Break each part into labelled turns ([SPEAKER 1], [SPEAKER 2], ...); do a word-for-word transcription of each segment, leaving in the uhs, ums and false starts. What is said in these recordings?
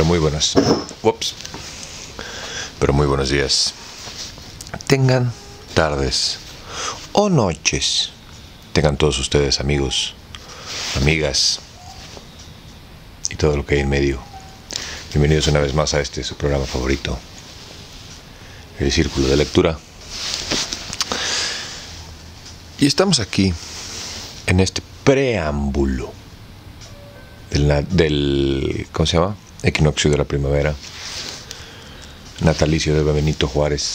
[SPEAKER 1] Pero muy buenas. Ups. Pero muy buenos días. Tengan tardes o noches. Tengan todos ustedes, amigos, amigas y todo lo que hay en medio. Bienvenidos una vez más a este su programa favorito, El Círculo de Lectura. Y estamos aquí en este preámbulo del, del ¿cómo se llama? Equinoccio de la primavera, natalicio de Benito Juárez.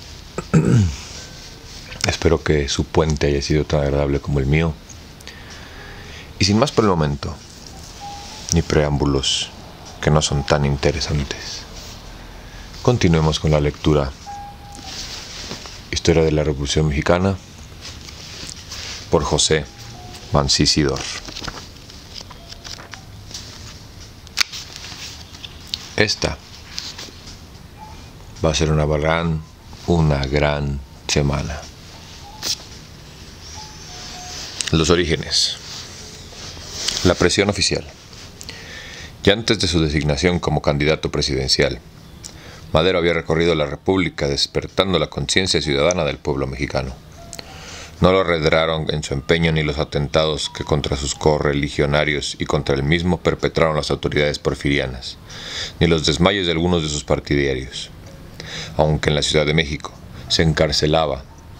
[SPEAKER 1] Espero que su puente haya sido tan agradable como el mío. Y sin más por el momento, ni preámbulos que no son tan interesantes, continuemos con la lectura. Historia de la Revolución Mexicana por José Mancisidor. Esta va a ser una gran, una gran semana. Los orígenes. La presión oficial. Ya antes de su designación como candidato presidencial, Madero había recorrido la República despertando la conciencia ciudadana del pueblo mexicano. No lo arredraron en su empeño ni los atentados que contra sus correligionarios y contra él mismo perpetraron las autoridades porfirianas, ni los desmayos de algunos de sus partidarios. Aunque en la Ciudad de México se encarcelaba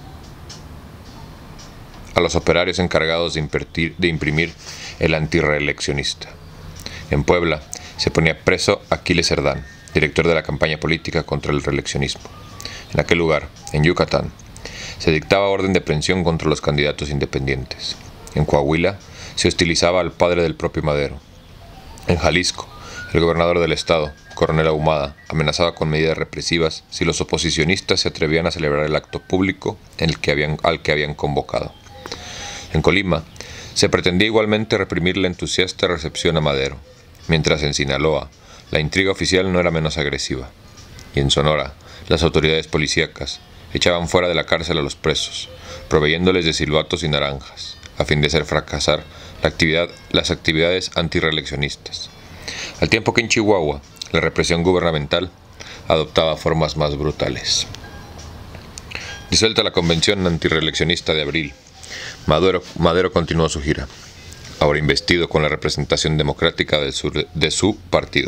[SPEAKER 1] a los operarios encargados de, impertir, de imprimir el antirreeleccionista. En Puebla se ponía preso Aquiles Cerdán, director de la campaña política contra el reeleccionismo. En aquel lugar, en Yucatán, se dictaba orden de aprehensión contra los candidatos independientes. En Coahuila se hostilizaba al padre del propio Madero. En Jalisco, el gobernador del estado, Coronel Ahumada, amenazaba con medidas represivas si los oposicionistas se atrevían a celebrar el acto público en el que habían, al que habían convocado. En Colima, se pretendía igualmente reprimir la entusiasta recepción a Madero, mientras en Sinaloa la intriga oficial no era menos agresiva. Y en Sonora, las autoridades policíacas echaban fuera de la cárcel a los presos, proveyéndoles de silbatos y naranjas, a fin de hacer fracasar la actividad, las actividades antirreeleccionistas. Al tiempo que en Chihuahua, la represión gubernamental adoptaba formas más brutales. Disuelta la convención antirreeleccionista de abril, Madero, Madero continuó su gira, ahora investido con la representación democrática del sur, de su partido.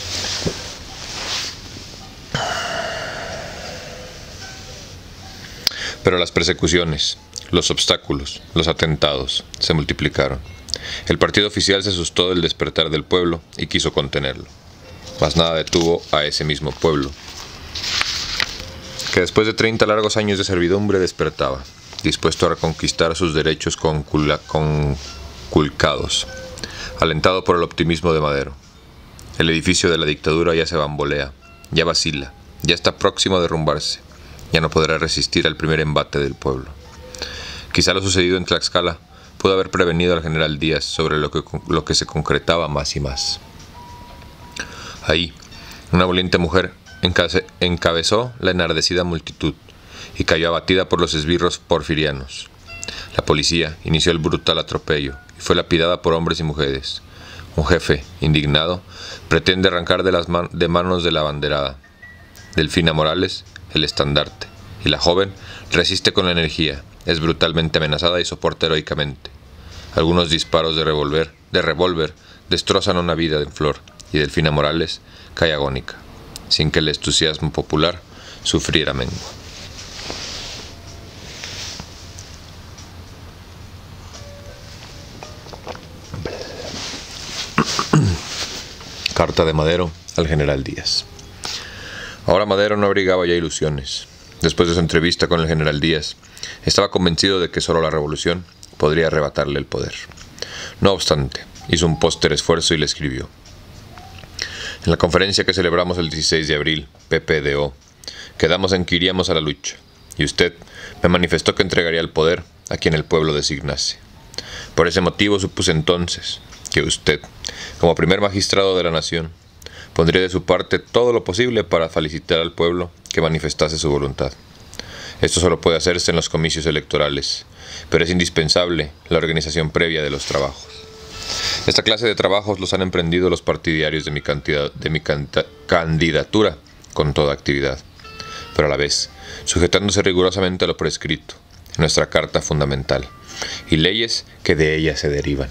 [SPEAKER 1] Pero las persecuciones, los obstáculos, los atentados se multiplicaron. El partido oficial se asustó del despertar del pueblo y quiso contenerlo. Mas nada detuvo a ese mismo pueblo, que después de treinta largos años de servidumbre despertaba, dispuesto a reconquistar sus derechos conculcados, alentado por el optimismo de Madero. El edificio de la dictadura ya se bambolea, ya vacila, ya está próximo a derrumbarse, ya no podrá resistir al primer embate del pueblo. Quizá lo sucedido en Tlaxcala pudo haber prevenido al general Díaz sobre lo que, lo que se concretaba más y más. Ahí, una valiente mujer encabezó la enardecida multitud y cayó abatida por los esbirros porfirianos. La policía inició el brutal atropello y fue lapidada por hombres y mujeres. Un jefe, indignado, pretende arrancar de las man de manos de la abanderada, Delfina Morales, el estandarte, y la joven resiste con energía, es brutalmente amenazada y soporta heroicamente. Algunos disparos de revólver de revólver destrozan una vida en flor, y Delfina Morales cae agónica, sin que el entusiasmo popular sufriera mengua. Carta de Madero al general Díaz. Ahora Madero no abrigaba ya ilusiones. Después de su entrevista con el general Díaz, estaba convencido de que solo la revolución podría arrebatarle el poder. No obstante, hizo un póster esfuerzo y le escribió: en la conferencia que celebramos el dieciséis de abril, P P D O, quedamos en que iríamos a la lucha, y usted me manifestó que entregaría el poder a quien el pueblo designase. Por ese motivo supuse entonces que usted, como primer magistrado de la nación, pondría de su parte todo lo posible para felicitar al pueblo que manifestase su voluntad. Esto solo puede hacerse en los comicios electorales, pero es indispensable la organización previa de los trabajos. Esta clase de trabajos los han emprendido los partidarios de mi, cantidad, de mi canta, candidatura con toda actividad, pero a la vez sujetándose rigurosamente a lo prescrito en nuestra Carta Fundamental y leyes que de ella se derivan.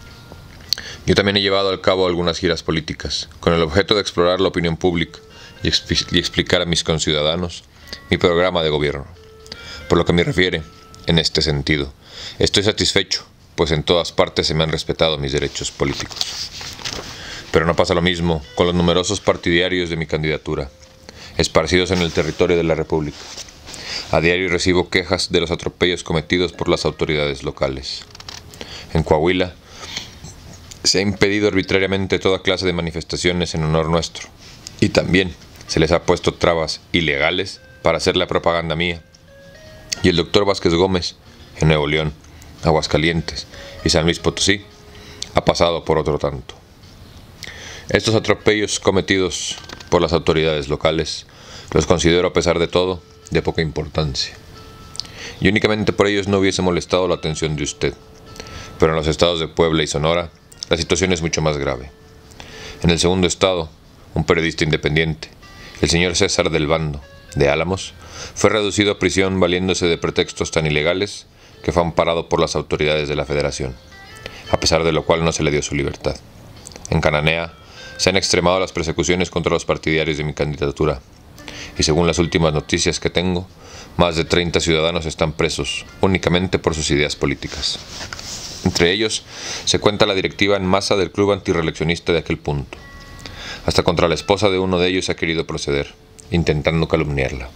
[SPEAKER 1] Yo también he llevado al cabo algunas giras políticas, con el objeto de explorar la opinión pública y, y explicar a mis conciudadanos mi programa de gobierno. Por lo que me refiere, en este sentido, estoy satisfecho, pues en todas partes se me han respetado mis derechos políticos. Pero no pasa lo mismo con los numerosos partidarios de mi candidatura, esparcidos en el territorio de la República. A diario recibo quejas de los atropellos cometidos por las autoridades locales. En Coahuila, se ha impedido arbitrariamente toda clase de manifestaciones en honor nuestro, y también se les ha puesto trabas ilegales para hacer la propaganda mía. Y el doctor Vázquez Gómez, en Nuevo León, Aguascalientes y San Luis Potosí, ha pasado por otro tanto. Estos atropellos cometidos por las autoridades locales los considero, a pesar de todo, de poca importancia. Y únicamente por ellos no hubiese molestado la atención de usted, pero en los estados de Puebla y Sonora, la situación es mucho más grave. En el segundo estado, un periodista independiente, el señor César del Bando, de Álamos, fue reducido a prisión valiéndose de pretextos tan ilegales que fue amparado por las autoridades de la Federación, a pesar de lo cual no se le dio su libertad. En Cananea, se han extremado las persecuciones contra los partidarios de mi candidatura, y según las últimas noticias que tengo, más de treinta ciudadanos están presos únicamente por sus ideas políticas. Entre ellos se cuenta la directiva en masa del club antirreeleccionista de aquel punto. Hasta contra la esposa de uno de ellos ha querido proceder, intentando calumniarla.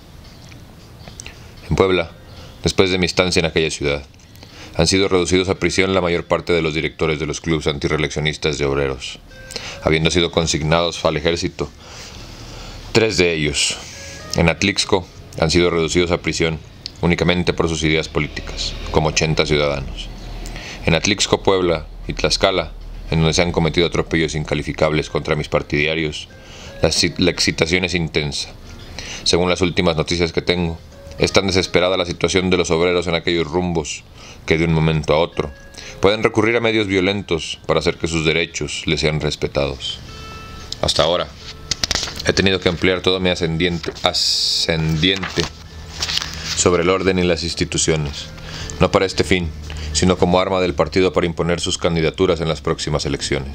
[SPEAKER 1] En Puebla, después de mi estancia en aquella ciudad, han sido reducidos a prisión la mayor parte de los directores de los clubes antirreeleccionistas de obreros, habiendo sido consignados al ejército tres de ellos. En Atlixco han sido reducidos a prisión únicamente por sus ideas políticas, como ochenta ciudadanos. En Atlixco, Puebla y Tlaxcala, en donde se han cometido atropellos incalificables contra mis partidarios, la, la excitación es intensa. Según las últimas noticias que tengo, es tan desesperada la situación de los obreros en aquellos rumbos que de un momento a otro pueden recurrir a medios violentos para hacer que sus derechos les sean respetados. Hasta ahora, he tenido que emplear todo mi ascendiente, ascendiente sobre el orden y las instituciones, no para este fin, sino como arma del partido para imponer sus candidaturas en las próximas elecciones.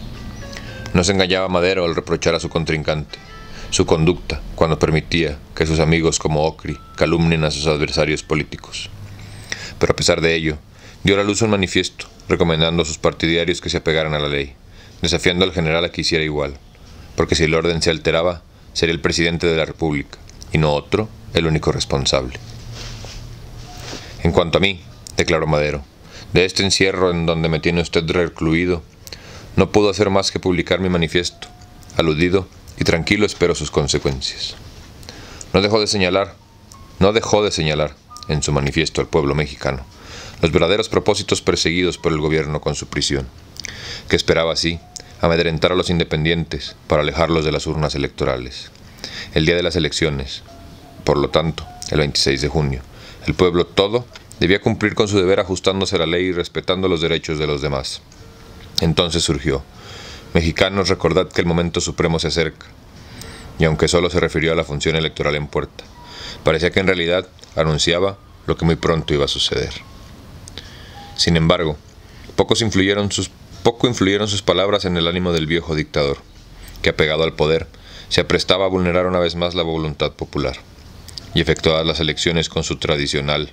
[SPEAKER 1] No se engañaba Madero al reprochar a su contrincante su conducta cuando permitía que sus amigos como Ocri calumnien a sus adversarios políticos. Pero a pesar de ello, dio a la luz un manifiesto recomendando a sus partidarios que se apegaran a la ley, desafiando al general a que hiciera igual, porque si el orden se alteraba, sería el presidente de la República, y no otro, el único responsable. En cuanto a mí, declaró Madero, de este encierro en donde me tiene usted recluido, no puedo hacer más que publicar mi manifiesto, aludido y tranquilo espero sus consecuencias. No dejó de señalar, no dejó de señalar en su manifiesto al pueblo mexicano los verdaderos propósitos perseguidos por el gobierno con su prisión, que esperaba así amedrentar a los independientes para alejarlos de las urnas electorales. El día de las elecciones, por lo tanto, el veintiséis de junio, el pueblo todo debía cumplir con su deber ajustándose a la ley y respetando los derechos de los demás. Entonces surgió: mexicanos, recordad que el momento supremo se acerca. Y aunque solo se refirió a la función electoral en puerta, parecía que en realidad anunciaba lo que muy pronto iba a suceder. Sin embargo, pocos influyeron sus, poco influyeron sus palabras en el ánimo del viejo dictador, que apegado al poder, se aprestaba a vulnerar una vez más la voluntad popular, y efectuadas las elecciones con su tradicional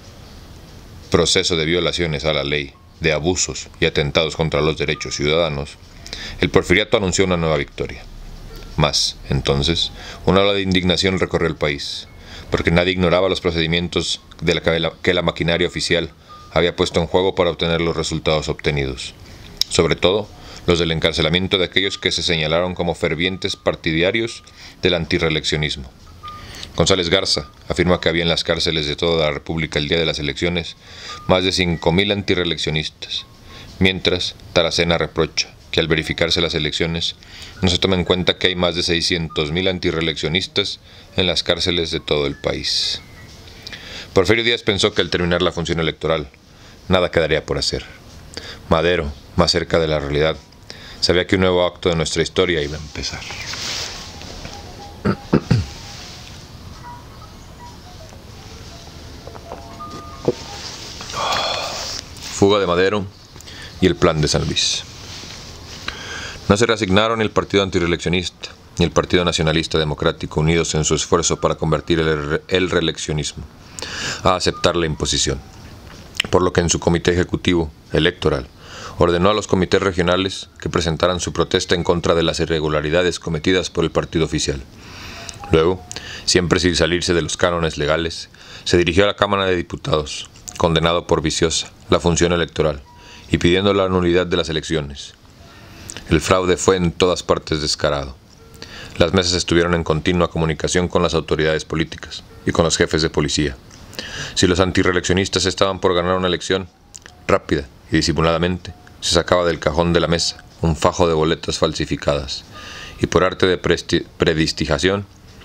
[SPEAKER 1] proceso de violaciones a la ley, de abusos y atentados contra los derechos ciudadanos, el porfiriato anunció una nueva victoria. Mas, entonces, una ola de indignación recorrió el país, porque nadie ignoraba los procedimientos de la que, la que la maquinaria oficial había puesto en juego para obtener los resultados obtenidos, sobre todo los del encarcelamiento de aquellos que se señalaron como fervientes partidarios del antirreeleccionismo. González Garza afirma que había en las cárceles de toda la República el día de las elecciones más de cinco mil antirreeleccionistas, mientras Taracena reprocha que al verificarse las elecciones no se toma en cuenta que hay más de seiscientos mil antirreeleccionistas en las cárceles de todo el país. Porfirio Díaz pensó que al terminar la función electoral nada quedaría por hacer. Madero, más cerca de la realidad, sabía que un nuevo acto de nuestra historia iba a empezar. Fuga de Madero y el plan de San Luis. No se reasignaron el Partido Antireeleccionista ni el Partido Nacionalista Democrático, unidos en su esfuerzo para convertir el, el reeleccionismo a aceptar la imposición, por lo que en su comité ejecutivo electoral ordenó a los comités regionales que presentaran su protesta en contra de las irregularidades cometidas por el partido oficial. Luego, siempre sin salirse de los cánones legales, se dirigió a la Cámara de Diputados, condenado por viciosa la función electoral y pidiendo la nulidad de las elecciones. El fraude fue en todas partes descarado. Las mesas estuvieron en continua comunicación con las autoridades políticas y con los jefes de policía. Si los antirreeleccionistas estaban por ganar una elección, rápida y disimuladamente, se sacaba del cajón de la mesa un fajo de boletas falsificadas y por arte de presti prestidigitación,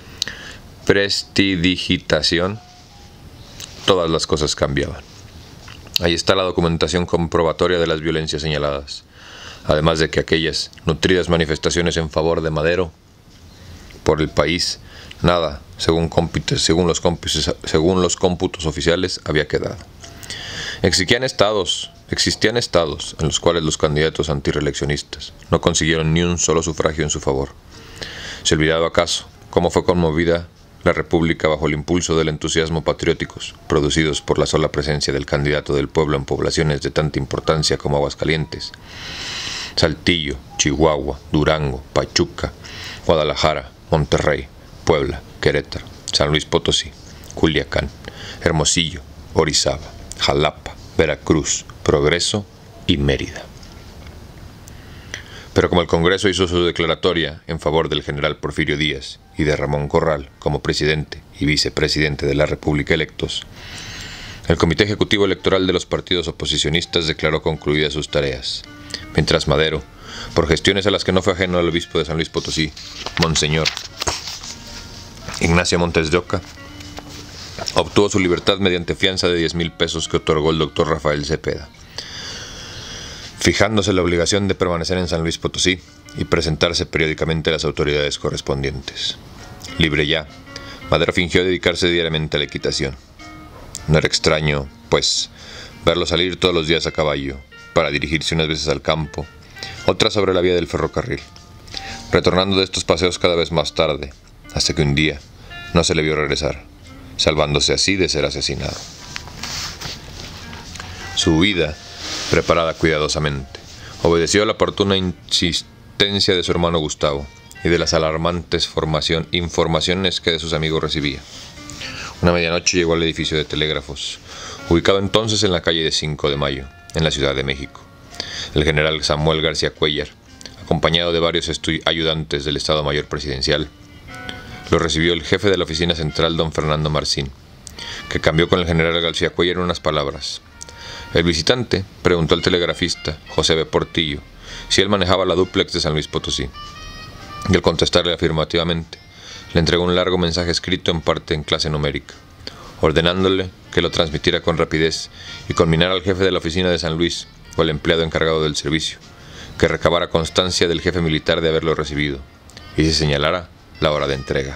[SPEAKER 1] prestidigitación, todas las cosas cambiaban. Ahí está la documentación comprobatoria de las violencias señaladas, además de que aquellas nutridas manifestaciones en favor de Madero por el país, nada, según, según, los, según los cómputos oficiales, había quedado. Existían estados, existían estados en los cuales los candidatos antirreeleccionistas no consiguieron ni un solo sufragio en su favor. ¿Se olvidaba acaso cómo fue conmovida la República bajo el impulso del entusiasmo patrióticos producidos por la sola presencia del candidato del pueblo en poblaciones de tanta importancia como Aguascalientes, Saltillo, Chihuahua, Durango, Pachuca, Guadalajara, Monterrey, Puebla, Querétaro, San Luis Potosí, Culiacán, Hermosillo, Orizaba, Jalapa, Veracruz, Progreso y Mérida? Pero como el Congreso hizo su declaratoria en favor del general Porfirio Díaz y de Ramón Corral como presidente y vicepresidente de la República electos, el Comité Ejecutivo Electoral de los partidos oposicionistas declaró concluidas sus tareas, mientras Madero, por gestiones a las que no fue ajeno al obispo de San Luis Potosí, Monseñor Ignacio Montes de Oca, obtuvo su libertad mediante fianza de diez mil pesos que otorgó el doctor Rafael Cepeda, fijándose la obligación de permanecer en San Luis Potosí y presentarse periódicamente a las autoridades correspondientes. Libre ya, Madero fingió dedicarse diariamente a la equitación. No era extraño, pues, verlo salir todos los días a caballo, para dirigirse unas veces al campo, otras sobre la vía del ferrocarril, retornando de estos paseos cada vez más tarde, hasta que un día no se le vio regresar, salvándose así de ser asesinado. Su huida, preparada cuidadosamente, obedeció a la oportuna insistencia de su hermano Gustavo y de las alarmantes formación, informaciones que de sus amigos recibía. Una medianoche llegó al edificio de telégrafos, ubicado entonces en la calle de cinco de mayo, en la Ciudad de México. El general Samuel García Cuéllar, acompañado de varios ayudantes del Estado Mayor Presidencial, lo recibió el jefe de la oficina central, don Fernando Marcín, que cambió con el general García Cuéllar unas palabras. El visitante preguntó al telegrafista, José B. Portillo, si él manejaba la dúplex de San Luis Potosí, y al contestarle afirmativamente, le entregó un largo mensaje escrito en parte en clase numérica, ordenándole que lo transmitiera con rapidez y conminara al jefe de la oficina de San Luis o al empleado encargado del servicio, que recabara constancia del jefe militar de haberlo recibido y se señalara la hora de entrega.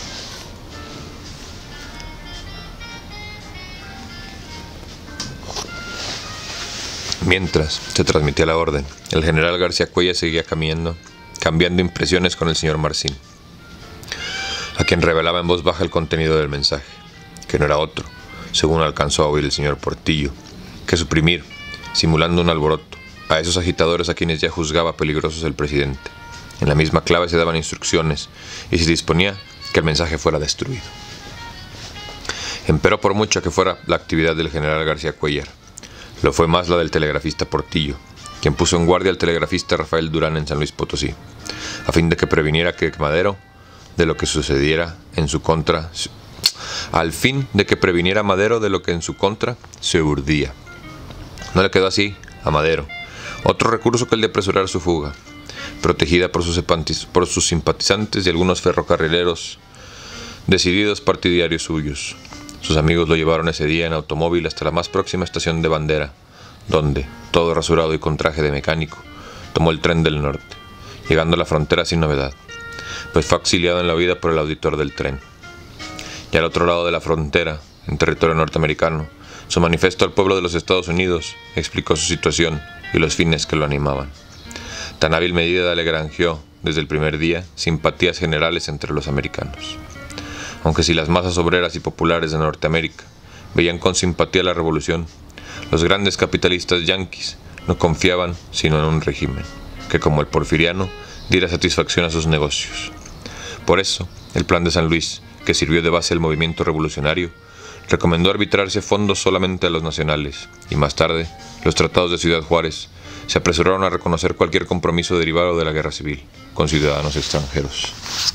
[SPEAKER 1] Mientras se transmitía la orden, el general García Cuéllar seguía caminando, cambiando impresiones con el señor Marcín, a quien revelaba en voz baja el contenido del mensaje, que no era otro, según alcanzó a oír el señor Portillo, que suprimir, simulando un alboroto, a esos agitadores a quienes ya juzgaba peligrosos el presidente. En la misma clave se daban instrucciones y se disponía que el mensaje fuera destruido. Empero por mucho que fuera la actividad del general García Cuéllar, lo fue más la del telegrafista Portillo, quien puso en guardia al telegrafista Rafael Durán en San Luis Potosí, a fin de que previniera que Madero de lo que sucediera en su contra, al fin de que previniera Madero de lo que en su contra se urdía. No le quedó así a Madero otro recurso que el de apresurar su fuga, protegida por sus, por sus simpatizantes y algunos ferrocarrileros decididos partidarios suyos. Sus amigos lo llevaron ese día en automóvil hasta la más próxima estación de Bandera, donde, todo rasurado y con traje de mecánico, tomó el tren del norte, llegando a la frontera sin novedad, pues fue auxiliado en la huida por el auditor del tren. Y al otro lado de la frontera, en territorio norteamericano, su manifiesto al pueblo de los Estados Unidos explicó su situación y los fines que lo animaban. Tan hábil medida le granjeó, desde el primer día, simpatías generales entre los americanos. Aunque si las masas obreras y populares de Norteamérica veían con simpatía la revolución, los grandes capitalistas yanquis no confiaban sino en un régimen que, como el porfiriano, diera satisfacción a sus negocios. Por eso, el Plan de San Luis, que sirvió de base al movimiento revolucionario, recomendó arbitrarse fondos solamente a los nacionales, y más tarde, los tratados de Ciudad Juárez se apresuraron a reconocer cualquier compromiso derivado de la guerra civil con ciudadanos extranjeros.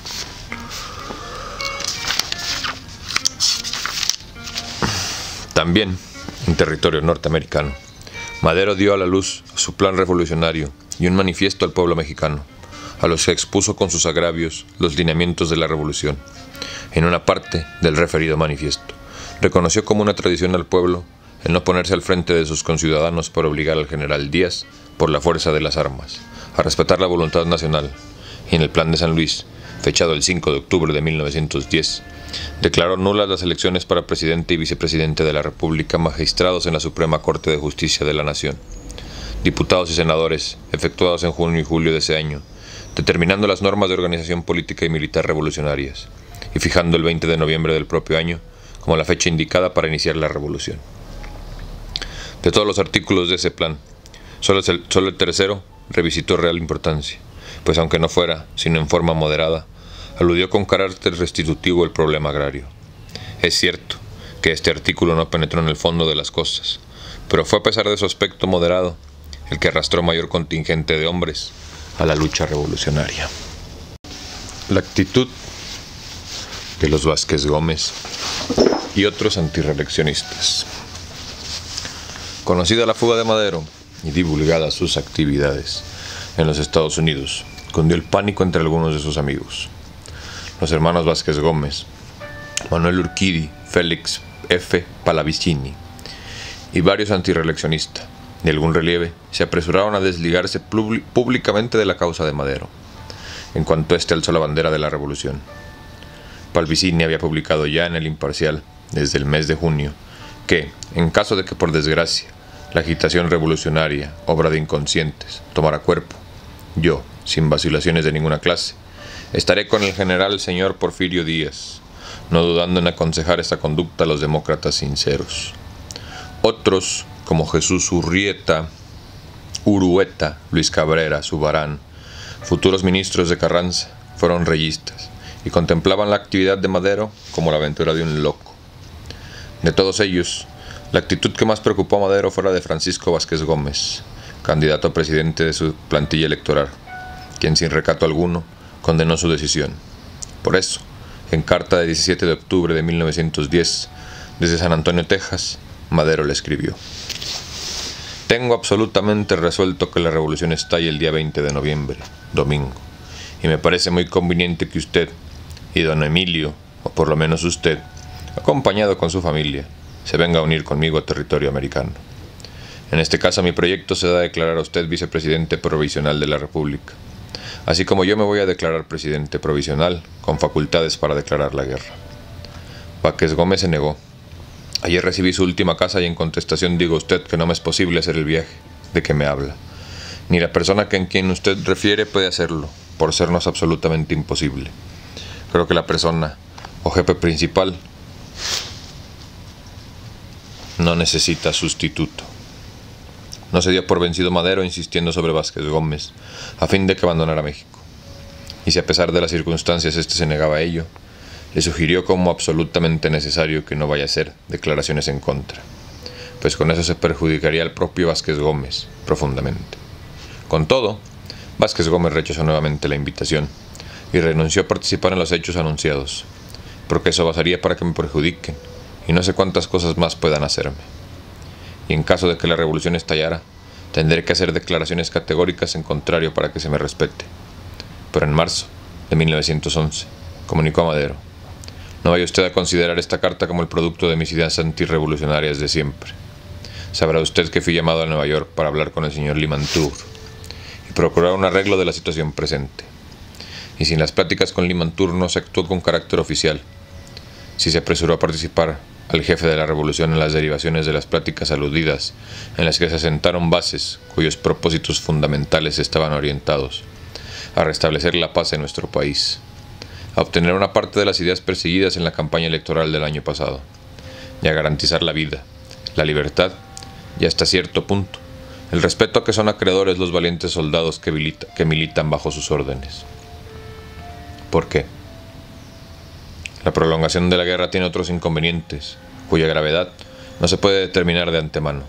[SPEAKER 1] También, en territorio norteamericano, Madero dio a la luz su plan revolucionario y un manifiesto al pueblo mexicano, a los que expuso con sus agravios los lineamientos de la revolución. En una parte del referido manifiesto, reconoció como una tradición al pueblo el no ponerse al frente de sus conciudadanos por obligar al general Díaz, por la fuerza de las armas, a respetar la voluntad nacional, y en el Plan de San Luis, fechado el cinco de octubre de mil novecientos diez, declaró nulas las elecciones para presidente y vicepresidente de la República magistrados en la Suprema Corte de Justicia de la Nación, diputados y senadores, efectuados en junio y julio de ese año, determinando las normas de organización política y militar revolucionarias, y fijando el veinte de noviembre del propio año como la fecha indicada para iniciar la revolución. De todos los artículos de ese plan, solo el, solo el tercero revisitó real importancia, pues aunque no fuera, sino en forma moderada, aludió con carácter restitutivo el problema agrario. Es cierto que este artículo no penetró en el fondo de las cosas, pero fue a pesar de su aspecto moderado el que arrastró mayor contingente de hombres a la lucha revolucionaria. La actitud de los Vázquez Gómez y otros antirreeleccionistas. Conocida la fuga de Madero y divulgadas sus actividades en los Estados Unidos, cundió el pánico entre algunos de sus amigos. Los hermanos Vázquez Gómez, Manuel Urquidi, Félix F. Pallavicini y varios antirreeleccionistas de algún relieve se apresuraron a desligarse públicamente de la causa de Madero, en cuanto éste alzó la bandera de la revolución. Pallavicini había publicado ya en El Imparcial, desde el mes de junio, que, en caso de que por desgracia la agitación revolucionaria, obra de inconscientes, tomara cuerpo, yo, sin vacilaciones de ninguna clase, estaré con el general señor Porfirio Díaz, no dudando en aconsejar esta conducta a los demócratas sinceros. Otros, como Jesús Urrieta, Urueta, Luis Cabrera, Zubarán, futuros ministros de Carranza, fueron reyistas y contemplaban la actividad de Madero como la aventura de un loco. De todos ellos, la actitud que más preocupó a Madero fue la de Francisco Vázquez Gómez, candidato a presidente de su plantilla electoral, quien sin recato alguno condenó su decisión. Por eso, en carta de diecisiete de octubre de mil novecientos diez, desde San Antonio, Texas, Madero le escribió: «Tengo absolutamente resuelto que la revolución estalle el día veinte de noviembre, domingo, y me parece muy conveniente que usted y don Emilio, o por lo menos usted, acompañado con su familia, se venga a unir conmigo a territorio americano. En este caso mi proyecto se da a declarar a usted vicepresidente provisional de la República, así como yo me voy a declarar presidente provisional con facultades para declarar la guerra». Vázquez Gómez se negó. «Ayer recibí su última carta y en contestación digo a usted que no me es posible hacer el viaje de que me habla, ni la persona que en quien usted refiere puede hacerlo, por sernos absolutamente imposible. Creo que la persona o jefe principal no necesita sustituto». No se dio por vencido Madero insistiendo sobre Vázquez Gómez a fin de que abandonara México, y si a pesar de las circunstancias éste se negaba a ello, le sugirió como absolutamente necesario que no vaya a hacer declaraciones en contra, pues con eso se perjudicaría al propio Vázquez Gómez profundamente. Con todo, Vázquez Gómez rechazó nuevamente la invitación y renunció a participar en los hechos anunciados, porque eso bastaría para que me perjudiquen y no sé cuántas cosas más puedan hacerme. Y en caso de que la revolución estallara, tendré que hacer declaraciones categóricas en contrario para que se me respete. Pero en marzo de mil novecientos once, comunicó a Madero: «No vaya usted a considerar esta carta como el producto de mis ideas antirrevolucionarias de siempre. Sabrá usted que fui llamado a Nueva York para hablar con el señor Limantour y procurar un arreglo de la situación presente. Y si en las pláticas con Limantour no se actuó con carácter oficial, si se apresuró a participar al jefe de la revolución en las derivaciones de las pláticas aludidas, en las que se asentaron bases cuyos propósitos fundamentales estaban orientados a restablecer la paz en nuestro país, a obtener una parte de las ideas perseguidas en la campaña electoral del año pasado, y a garantizar la vida, la libertad y hasta cierto punto el respeto a que son acreedores los valientes soldados que, milita, que militan bajo sus órdenes. ¿Por qué? La prolongación de la guerra tiene otros inconvenientes, cuya gravedad no se puede determinar de antemano.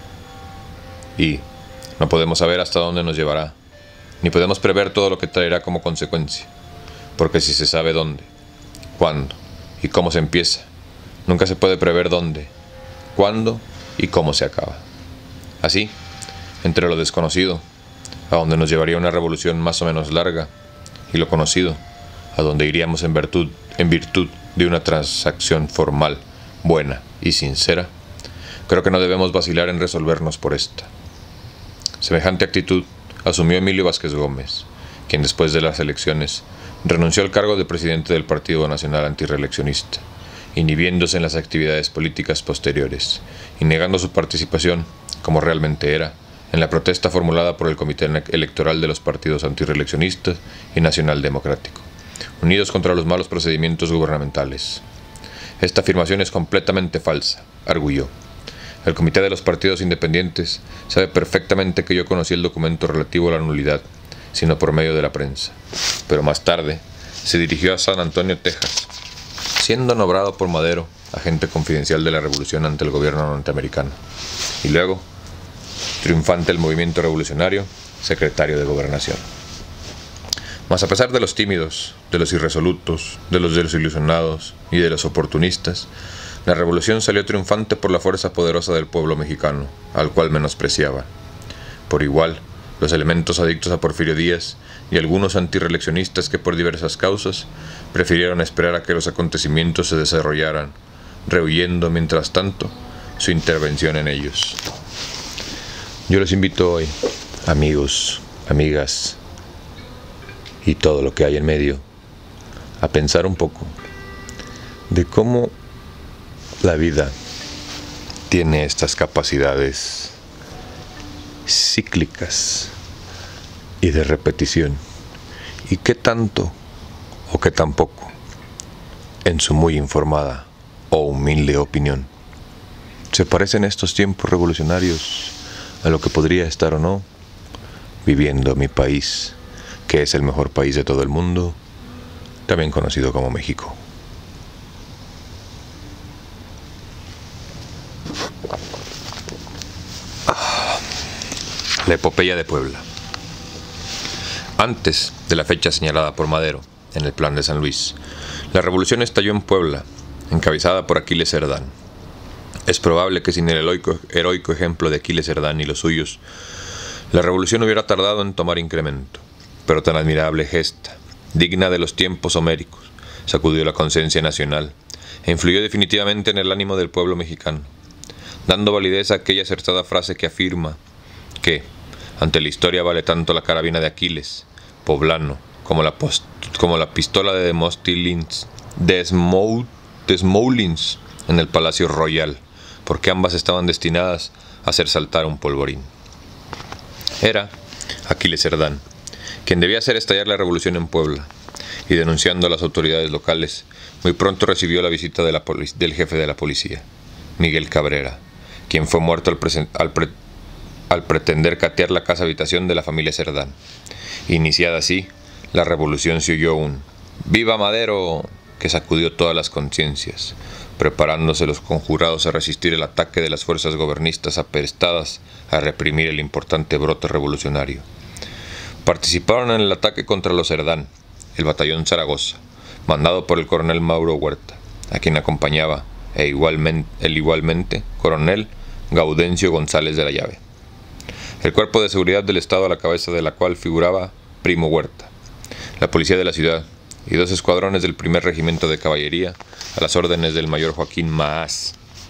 [SPEAKER 1] Y no podemos saber hasta dónde nos llevará, ni podemos prever todo lo que traerá como consecuencia, porque si se sabe dónde, cuándo y cómo se empieza, nunca se puede prever dónde, cuándo y cómo se acaba. Así, entre lo desconocido, a donde nos llevaría una revolución más o menos larga, y lo conocido, a donde iríamos en virtud, en virtud de una transacción formal, buena y sincera, creo que no debemos vacilar en resolvernos por esta. Semejante actitud asumió Emilio Vázquez Gómez, quien después de las elecciones renunció al cargo de presidente del Partido Nacional Antirreeleccionista, inhibiéndose en las actividades políticas posteriores y negando su participación, como realmente era, en la protesta formulada por el Comité Electoral de los partidos antirreeleccionistas y Nacional Democrático, unidos contra los malos procedimientos gubernamentales. Esta afirmación es completamente falsa, arguyó. El Comité de los Partidos Independientes sabe perfectamente que yo conocí el documento relativo a la nulidad, sino por medio de la prensa. Pero más tarde se dirigió a San Antonio, Texas, siendo nombrado por Madero agente confidencial de la revolución ante el gobierno norteamericano. Y luego, triunfante el movimiento revolucionario, secretario de Gobernación. Mas a pesar de los tímidos, de los irresolutos, de los desilusionados y de los oportunistas, la revolución salió triunfante por la fuerza poderosa del pueblo mexicano, al cual menospreciaba. Por igual, los elementos adictos a Porfirio Díaz y algunos antirreeleccionistas que por diversas causas prefirieron esperar a que los acontecimientos se desarrollaran, rehuyendo mientras tanto su intervención en ellos. Yo les invito hoy, amigos, amigas y todo lo que hay en medio, a pensar un poco de cómo la vida tiene estas capacidades cíclicas y de repetición, y qué tanto o qué tan poco, en su muy informada o humilde opinión, se parecen estos tiempos revolucionarios a lo que podría estar o no viviendo mi país, que es el mejor país de todo el mundo, también conocido como México. La epopeya de Puebla. Antes de la fecha señalada por Madero, en el Plan de San Luis, la revolución estalló en Puebla, encabezada por Aquiles Cerdán. Es probable que sin el heroico, heroico ejemplo de Aquiles Cerdán y los suyos, la revolución hubiera tardado en tomar incremento, pero tan admirable gesta, digna de los tiempos homéricos, sacudió la conciencia nacional e influyó definitivamente en el ánimo del pueblo mexicano, dando validez a aquella acertada frase que afirma que ante la historia vale tanto la carabina de Aquiles, poblano, como la, post, como la pistola de Demóstenes, Desmoulins en el Palacio Royal, porque ambas estaban destinadas a hacer saltar un polvorín. Era Aquiles Cerdán quien debía hacer estallar la revolución en Puebla, y denunciando a las autoridades locales, muy pronto recibió la visita de la del jefe de la policía, Miguel Cabrera, quien fue muerto al, al, pre al pretender catear la casa habitación de la familia Cerdán. Iniciada así, la revolución se oyó un ¡Viva Madero!, que sacudió todas las conciencias, preparándose los conjurados a resistir el ataque de las fuerzas gobernistas aprestadas a reprimir el importante brote revolucionario. Participaron en el ataque contra los Cerdán, el batallón Zaragoza, mandado por el coronel Mauro Huerta, a quien acompañaba e igualmente, el igualmente coronel Gaudencio González de la Llave. El cuerpo de seguridad del Estado, a la cabeza de la cual figuraba Primo Huerta, la policía de la ciudad y dos escuadrones del primer regimiento de caballería a las órdenes del mayor Joaquín Maás,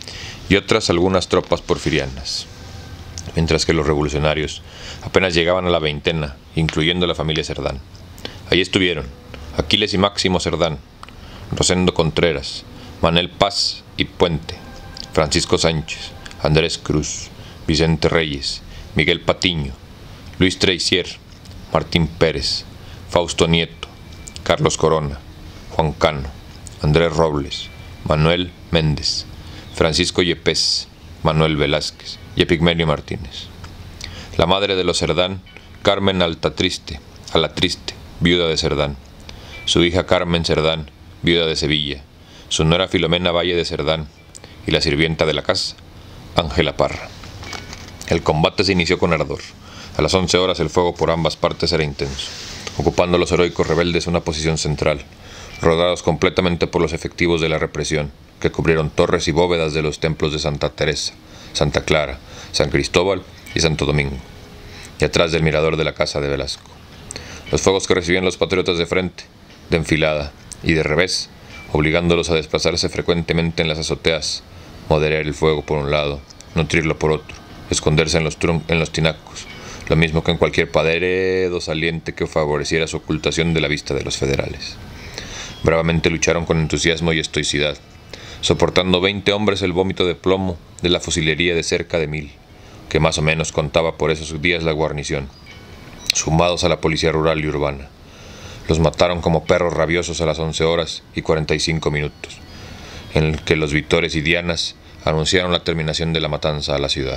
[SPEAKER 1] y otras algunas tropas porfirianas, mientras que los revolucionarios apenas llegaban a la veintena, incluyendo la familia Cerdán. Allí estuvieron Aquiles y Máximo Cerdán, Rosendo Contreras, Manuel Paz y Puente, Francisco Sánchez, Andrés Cruz, Vicente Reyes, Miguel Patiño, Luis Treisier, Martín Pérez, Fausto Nieto, Carlos Corona, Juan Cano, Andrés Robles, Manuel Méndez, Francisco Yepes, Manuel Velázquez y Epigmenio Martínez. La madre de los Cerdán, Carmen Altatriste, Alatriste, viuda de Cerdán. Su hija Carmen Cerdán, viuda de Sevilla. Su nuera Filomena Valle de Cerdán. Y la sirvienta de la casa, Ángela Parra. El combate se inició con ardor. A las once horas el fuego por ambas partes era intenso, ocupando los heroicos rebeldes una posición central, rodeados completamente por los efectivos de la represión, que cubrieron torres y bóvedas de los templos de Santa Teresa, Santa Clara, San Cristóbal y Santo Domingo, y atrás del mirador de la casa de Velasco. Los fuegos que recibían los patriotas de frente, de enfilada y de revés, obligándolos a desplazarse frecuentemente en las azoteas, moderar el fuego por un lado, nutrirlo por otro, esconderse en los, en los tinacos, lo mismo que en cualquier paredo saliente que favoreciera su ocultación de la vista de los federales. Bravamente lucharon con entusiasmo y estoicidad, soportando veinte hombres el vómito de plomo de la fusilería de cerca de mil, que más o menos contaba por esos días la guarnición, sumados a la policía rural y urbana. Los mataron como perros rabiosos a las once horas y cuarenta y cinco minutos, en el que los Vítores y Dianas anunciaron la terminación de la matanza a la ciudad.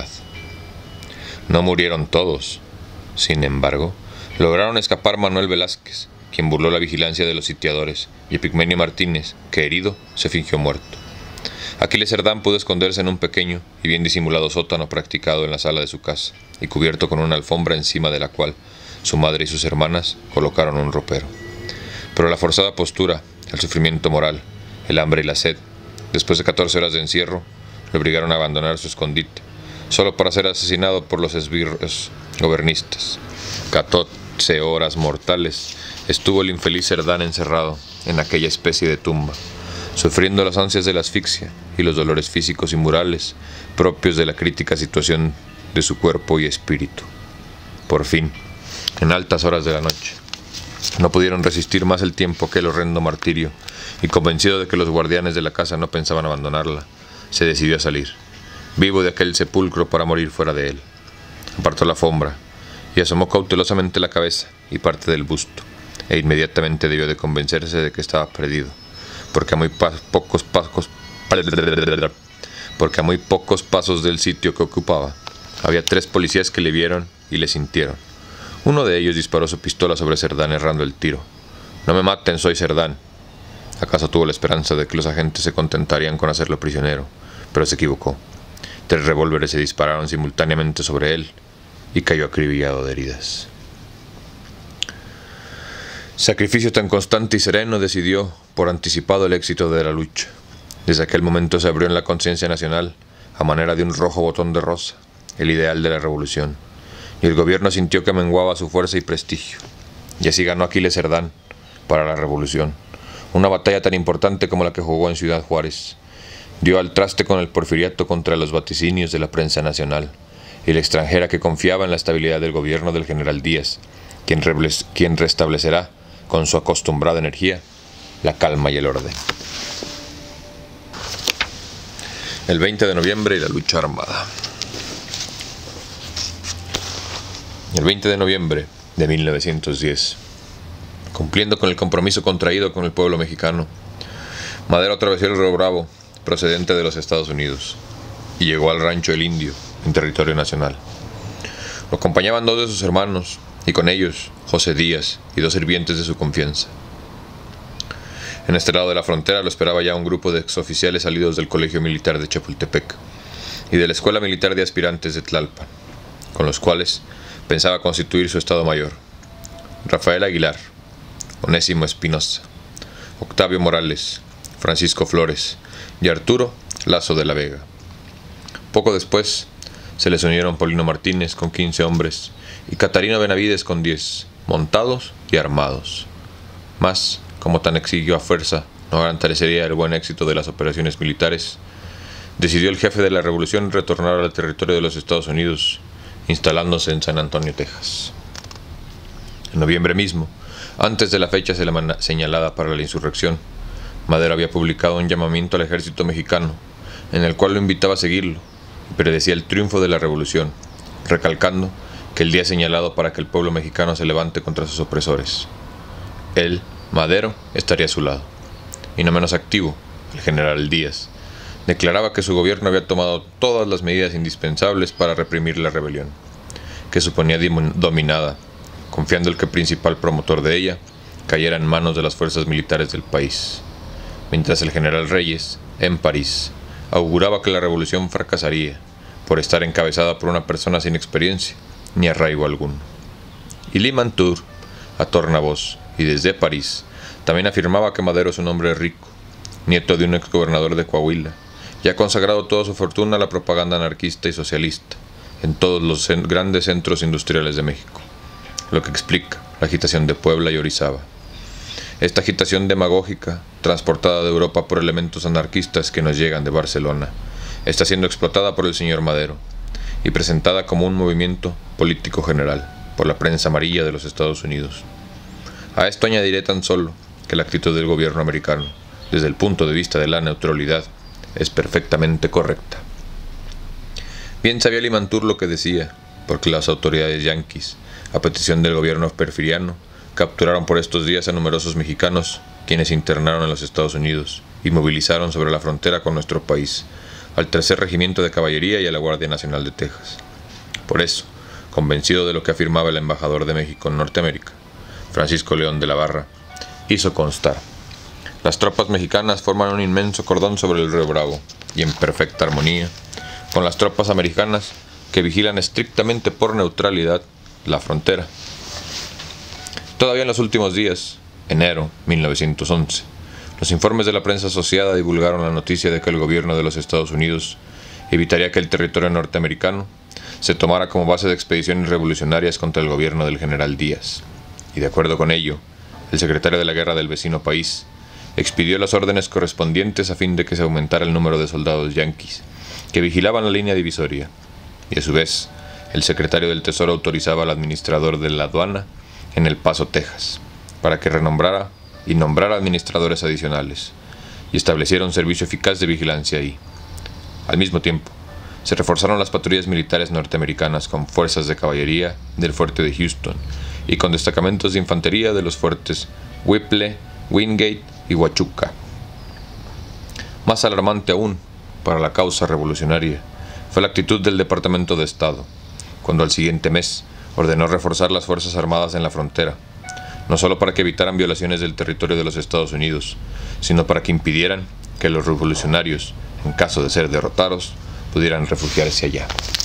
[SPEAKER 1] No murieron todos. Sin embargo, lograron escapar Manuel Velázquez, quien burló la vigilancia de los sitiadores, y Epigmenio Martínez, que herido, se fingió muerto. Aquiles Cerdán pudo esconderse en un pequeño y bien disimulado sótano practicado en la sala de su casa, y cubierto con una alfombra encima de la cual su madre y sus hermanas colocaron un ropero. Pero la forzada postura, el sufrimiento moral, el hambre y la sed, después de catorce horas de encierro, le obligaron a abandonar su escondite, solo para ser asesinado por los esbirros gobernistas. Catorce horas mortales estuvo el infeliz Cerdán encerrado en aquella especie de tumba, sufriendo las ansias de la asfixia y los dolores físicos y morales propios de la crítica situación de su cuerpo y espíritu. Por fin, en altas horas de la noche, no pudieron resistir más el tiempo aquel horrendo martirio, y convencido de que los guardianes de la casa no pensaban abandonarla, se decidió a salir, vivo de aquel sepulcro para morir fuera de él. Apartó la alfombra y asomó cautelosamente la cabeza y parte del busto, e inmediatamente debió de convencerse de que estaba perdido, porque a muy pa pocos pasos, porque a muy pocos pasos del sitio que ocupaba, había tres policías que le vieron y le sintieron. Uno de ellos disparó su pistola sobre Cerdán errando el tiro. «No me maten, soy Cerdán». Acaso tuvo la esperanza de que los agentes se contentarían con hacerlo prisionero, pero se equivocó. Tres revólveres se dispararon simultáneamente sobre él y cayó acribillado de heridas. Sacrificio tan constante y sereno decidió por anticipado el éxito de la lucha. Desde aquel momento se abrió en la conciencia nacional, a manera de un rojo botón de rosa, el ideal de la revolución, y el gobierno sintió que menguaba su fuerza y prestigio. Y así ganó Aquiles Cerdán para la revolución, una batalla tan importante como la que jugó en Ciudad Juárez. Dio al traste con el porfiriato contra los vaticinios de la prensa nacional y la extranjera, que confiaba en la estabilidad del gobierno del general Díaz, quien, quien restablecerá, con su acostumbrada energía, la calma y el orden. El veinte de noviembre y la lucha armada. El veinte de noviembre de mil novecientos diez, cumpliendo con el compromiso contraído con el pueblo mexicano, Madero atravesó el Río Bravo, procedente de los Estados Unidos, y llegó al rancho El Indio, en territorio nacional. Lo acompañaban dos de sus hermanos, y con ellos José Díaz y dos sirvientes de su confianza. En este lado de la frontera lo esperaba ya un grupo de exoficiales salidos del Colegio Militar de Chapultepec y de la Escuela Militar de Aspirantes de Tlalpan, con los cuales pensaba constituir su Estado Mayor: Rafael Aguilar, Onésimo Espinosa, Octavio Morales, Francisco Flores y Arturo Lazo de la Vega. Poco después se les unieron Paulino Martínez con quince hombres y Catarino Benavides con diez, montados y armados. Mas, como tan exigió a fuerza no garantizaría el buen éxito de las operaciones militares, decidió el jefe de la revolución retornar al territorio de los Estados Unidos, instalándose en San Antonio, Texas. En noviembre mismo, antes de la fecha señalada para la insurrección, Madero había publicado un llamamiento al ejército mexicano, en el cual lo invitaba a seguirlo, y predecía el triunfo de la revolución, recalcando que el día señalado para que el pueblo mexicano se levante contra sus opresores. Él, Madero, estaría a su lado. Y no menos activo, el general Díaz declaraba que su gobierno había tomado todas las medidas indispensables para reprimir la rebelión, que suponía dominada, confiando el que el principal promotor de ella cayera en manos de las fuerzas militares del país, mientras el general Reyes, en París, auguraba que la revolución fracasaría por estar encabezada por una persona sin experiencia ni arraigo alguno. Y Limantour, a torna voz, y desde París, también afirmaba que Madero es un hombre rico, nieto de un exgobernador de Coahuila, y ha consagrado toda su fortuna a la propaganda anarquista y socialista en todos los grandes centros industriales de México, lo que explica la agitación de Puebla y Orizaba. Esta agitación demagógica, transportada de Europa por elementos anarquistas que nos llegan de Barcelona, está siendo explotada por el señor Madero y presentada como un movimiento político general por la prensa amarilla de los Estados Unidos. A esto añadiré tan solo que la actitud del gobierno americano, desde el punto de vista de la neutralidad, es perfectamente correcta. Bien sabía Limantour lo que decía, porque las autoridades yanquis, a petición del gobierno porfiriano, capturaron por estos días a numerosos mexicanos, quienes se internaron en los Estados Unidos y movilizaron sobre la frontera con nuestro país al tercer Regimiento de Caballería y a la Guardia Nacional de Texas. Por eso, convencido de lo que afirmaba el embajador de México en Norteamérica, Francisco León de la Barra, hizo constar: las tropas mexicanas forman un inmenso cordón sobre el río Bravo y en perfecta armonía con las tropas americanas que vigilan estrictamente por neutralidad la frontera. Todavía en los últimos días, enero mil novecientos once, los informes de la prensa asociada divulgaron la noticia de que el gobierno de los Estados Unidos evitaría que el territorio norteamericano se tomara como base de expediciones revolucionarias contra el gobierno del general Díaz, y de acuerdo con ello, el secretario de la guerra del vecino país expidió las órdenes correspondientes a fin de que se aumentara el número de soldados yanquis que vigilaban la línea divisoria, y a su vez, el secretario del Tesoro autorizaba al administrador de la aduana en El Paso, Texas, para que renombrara y nombrara administradores adicionales, y estableciera un servicio eficaz de vigilancia ahí. Al mismo tiempo, se reforzaron las patrullas militares norteamericanas con fuerzas de caballería del fuerte de Houston y con destacamentos de infantería de los fuertes Whipple, Wingate y Huachuca. Más alarmante aún para la causa revolucionaria fue la actitud del Departamento de Estado, cuando al siguiente mes ordenó reforzar las Fuerzas Armadas en la frontera, no solo para que evitaran violaciones del territorio de los Estados Unidos, sino para que impidieran que los revolucionarios, en caso de ser derrotados, pudieran refugiarse allá.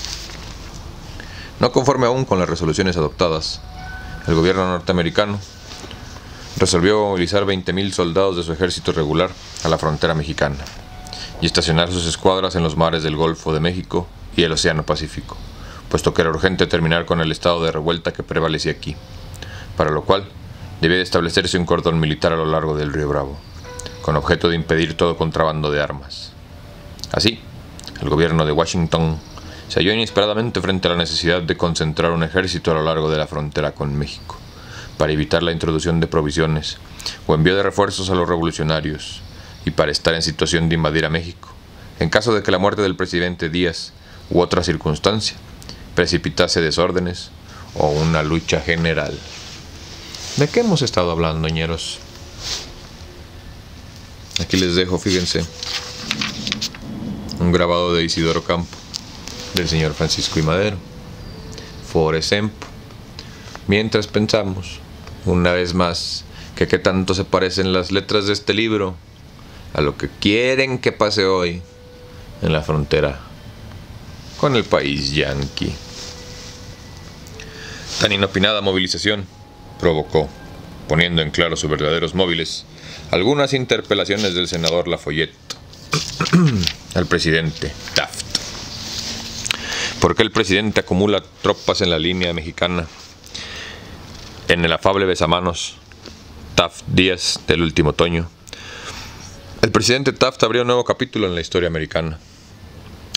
[SPEAKER 1] No conforme aún con las resoluciones adoptadas, el gobierno norteamericano resolvió movilizar veinte mil soldados de su ejército regular a la frontera mexicana y estacionar sus escuadras en los mares del Golfo de México y el Océano Pacífico, puesto que era urgente terminar con el estado de revuelta que prevalecía aquí, para lo cual debía de establecerse un cordón militar a lo largo del río Bravo, con objeto de impedir todo contrabando de armas. Así, el gobierno de Washington se halló inesperadamente frente a la necesidad de concentrar un ejército a lo largo de la frontera con México, para evitar la introducción de provisiones o envío de refuerzos a los revolucionarios, y para estar en situación de invadir a México, en caso de que la muerte del presidente Díaz u otra circunstancia precipitase desórdenes o una lucha general. ¿De qué hemos estado hablando, ñeros? Aquí les dejo, fíjense, un grabado de Isidoro Campo, del señor Francisco I. Madero. For ejemplo, mientras pensamos, una vez más, que qué tanto se parecen las letras de este libro a lo que quieren que pase hoy en la frontera con el país yanqui. Tan inopinada movilización provocó, poniendo en claro sus verdaderos móviles, algunas interpelaciones del senador Lafayette al presidente Taft. ¿Por qué el presidente acumula tropas en la línea mexicana? En el afable besamanos Taft-Díaz del último otoño, el presidente Taft abrió un nuevo capítulo en la historia americana,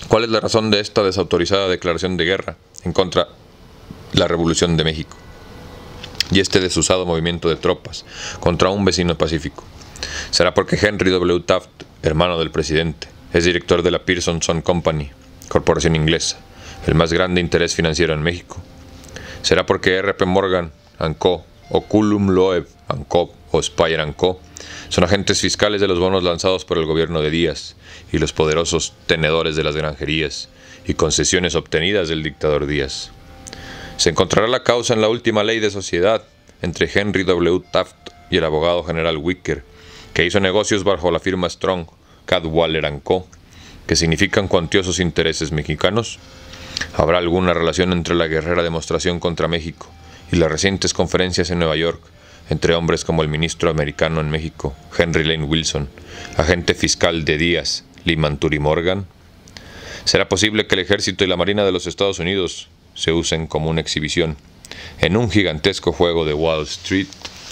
[SPEAKER 1] ¿Cuál es la razón de esta desautorizada declaración de guerra en contra de la Revolución de México y este desusado movimiento de tropas contra un vecino pacífico? ¿Será porque Henry W. Taft, hermano del presidente, es director de la Pearson Son Company, corporación inglesa, el más grande interés financiero en México? ¿Será porque R P Morgan and Co. o Cullum Loeb and Co. o Spire and Co. son agentes fiscales de los bonos lanzados por el gobierno de Díaz y los poderosos tenedores de las granjerías y concesiones obtenidas del dictador Díaz? ¿Se encontrará la causa en la última ley de sociedad entre Henry W. Taft y el abogado general Wicker, que hizo negocios bajo la firma Strong, Cadwalader and Co., que significan cuantiosos intereses mexicanos? ¿Habrá alguna relación entre la guerrera demostración contra México y las recientes conferencias en Nueva York entre hombres como el ministro americano en México, Henry Lane Wilson, agente fiscal de Díaz, Lyman Turi Morgan? ¿Será posible que el ejército y la marina de los Estados Unidos se usen como una exhibición en un gigantesco juego de Wall Street?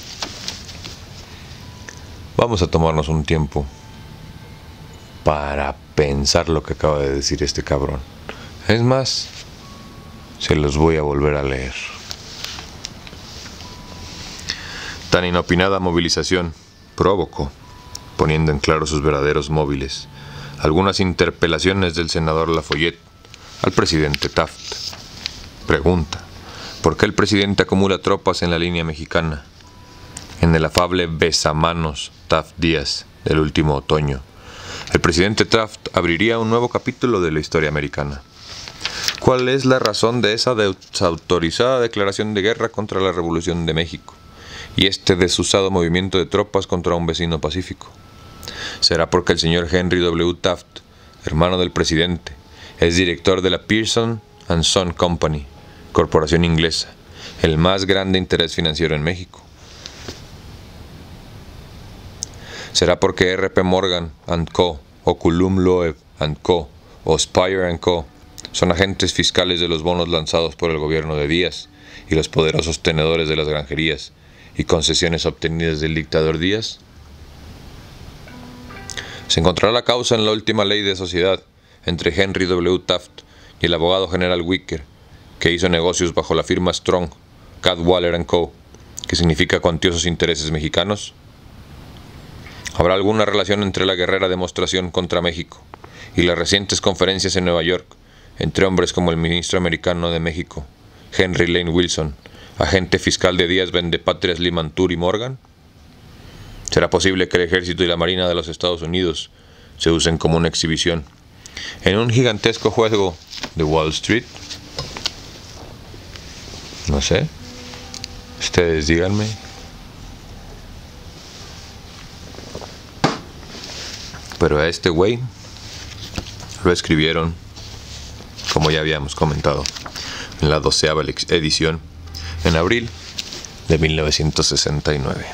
[SPEAKER 1] Vamos a tomarnos un tiempo para pensar lo que acaba de decir este cabrón. Es más, se los voy a volver a leer. Tan inopinada movilización provocó, poniendo en claro sus verdaderos móviles, algunas interpelaciones del senador Lafayette al presidente Taft. Pregunta: ¿por qué el presidente acumula tropas en la línea mexicana? En el afable besamanos Taft-Díaz del último otoño, el presidente Taft abriría un nuevo capítulo de la historia americana. ¿Cuál es la razón de esa desautorizada declaración de guerra contra la Revolución de México y este desusado movimiento de tropas contra un vecino pacífico? ¿Será porque el señor Henry W. Taft, hermano del presidente, es director de la Pearson and Son Company, corporación inglesa, el más grande interés financiero en México? ¿Será porque R P Morgan and Co. o Cullum Loeb and Co. o Spire and Co. son agentes fiscales de los bonos lanzados por el gobierno de Díaz y los poderosos tenedores de las granjerías y concesiones obtenidas del dictador Díaz? ¿Se encontrará la causa en la última ley de sociedad entre Henry W. Taft y el abogado general Wicker, que hizo negocios bajo la firma Strong, Cadwalader and Co., que significa cuantiosos intereses mexicanos? ¿Habrá alguna relación entre la guerrera demostración contra México y las recientes conferencias en Nueva York entre hombres como el ministro americano de México, Henry Lane Wilson, agente fiscal de Díaz Vendepatrias Lyman Turi Morgan? ¿Será posible que el ejército y la marina de los Estados Unidos se usen como una exhibición en un gigantesco juego de Wall Street? No sé. Ustedes díganme. Pero a este güey lo escribieron, como ya habíamos comentado, en la doceava edición, en abril de mil novecientos sesenta y nueve.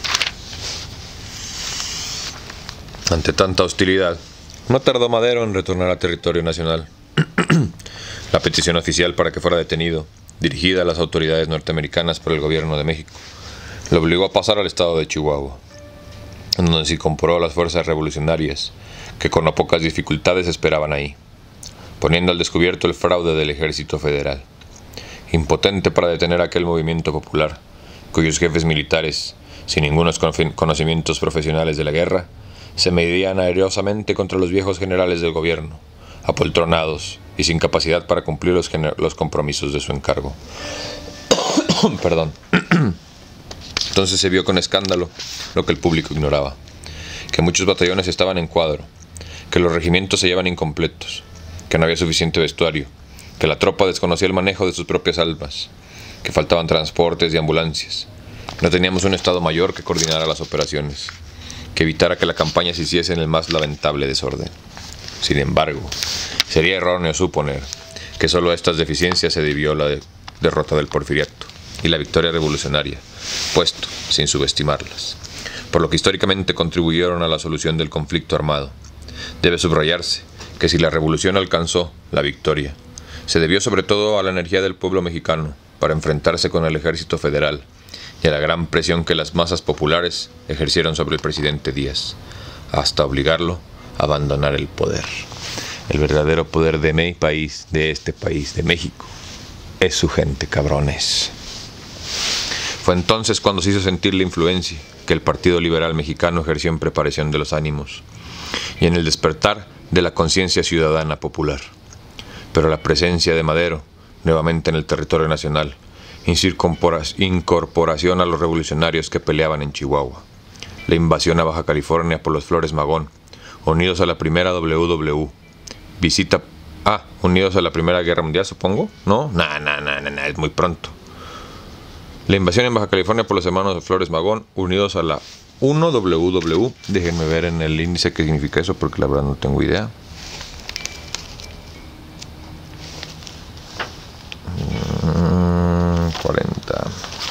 [SPEAKER 1] Ante tanta hostilidad, no tardó Madero en retornar a territorio nacional. La petición oficial para que fuera detenido, dirigida a las autoridades norteamericanas por el gobierno de México, lo obligó a pasar al estado de Chihuahua, en donde se incorporó a las fuerzas revolucionarias que con no pocas dificultades esperaban ahí, poniendo al descubierto el fraude del ejército federal, impotente para detener aquel movimiento popular, cuyos jefes militares, sin ningunos conocimientos profesionales de la guerra, se medían airosamente contra los viejos generales del gobierno, apoltronados y sin capacidad para cumplir los, los compromisos de su encargo. Perdón. Entonces se vio con escándalo lo que el público ignoraba, que muchos batallones estaban en cuadro, que los regimientos se llevaban incompletos, que no había suficiente vestuario, que la tropa desconocía el manejo de sus propias armas, que faltaban transportes y ambulancias. No teníamos un estado mayor que coordinara las operaciones, que evitara que la campaña se hiciese en el más lamentable desorden. Sin embargo, sería erróneo suponer que solo a estas deficiencias se debió la de derrota del Porfiriato y la victoria revolucionaria, puesto sin subestimarlas, por lo que históricamente contribuyeron a la solución del conflicto armado. Debe subrayarse que si la revolución alcanzó la victoria, se debió sobre todo a la energía del pueblo mexicano para enfrentarse con el ejército federal y a la gran presión que las masas populares ejercieron sobre el presidente Díaz, hasta obligarlo a abandonar el poder. El verdadero poder de mi país, de este país, de México, es su gente, cabrones. Fue entonces cuando se hizo sentir la influencia que el Partido Liberal Mexicano ejerció en preparación de los ánimos y en el despertar de la conciencia ciudadana popular. Pero la presencia de Madero, nuevamente en el territorio nacional, incorporación a los revolucionarios que peleaban en Chihuahua, la invasión a Baja California por los Flores Magón, unidos a la primera doble u doble u, visita, ah, unidos a la Primera Guerra Mundial, supongo, ¿no? Nah, nah, nah, nah, nah, es muy pronto. La invasión en Baja California por los hermanos Flores Magón, unidos a la uno doble u doble u, déjenme ver en el índice qué significa eso, porque la verdad no tengo idea. cuarenta.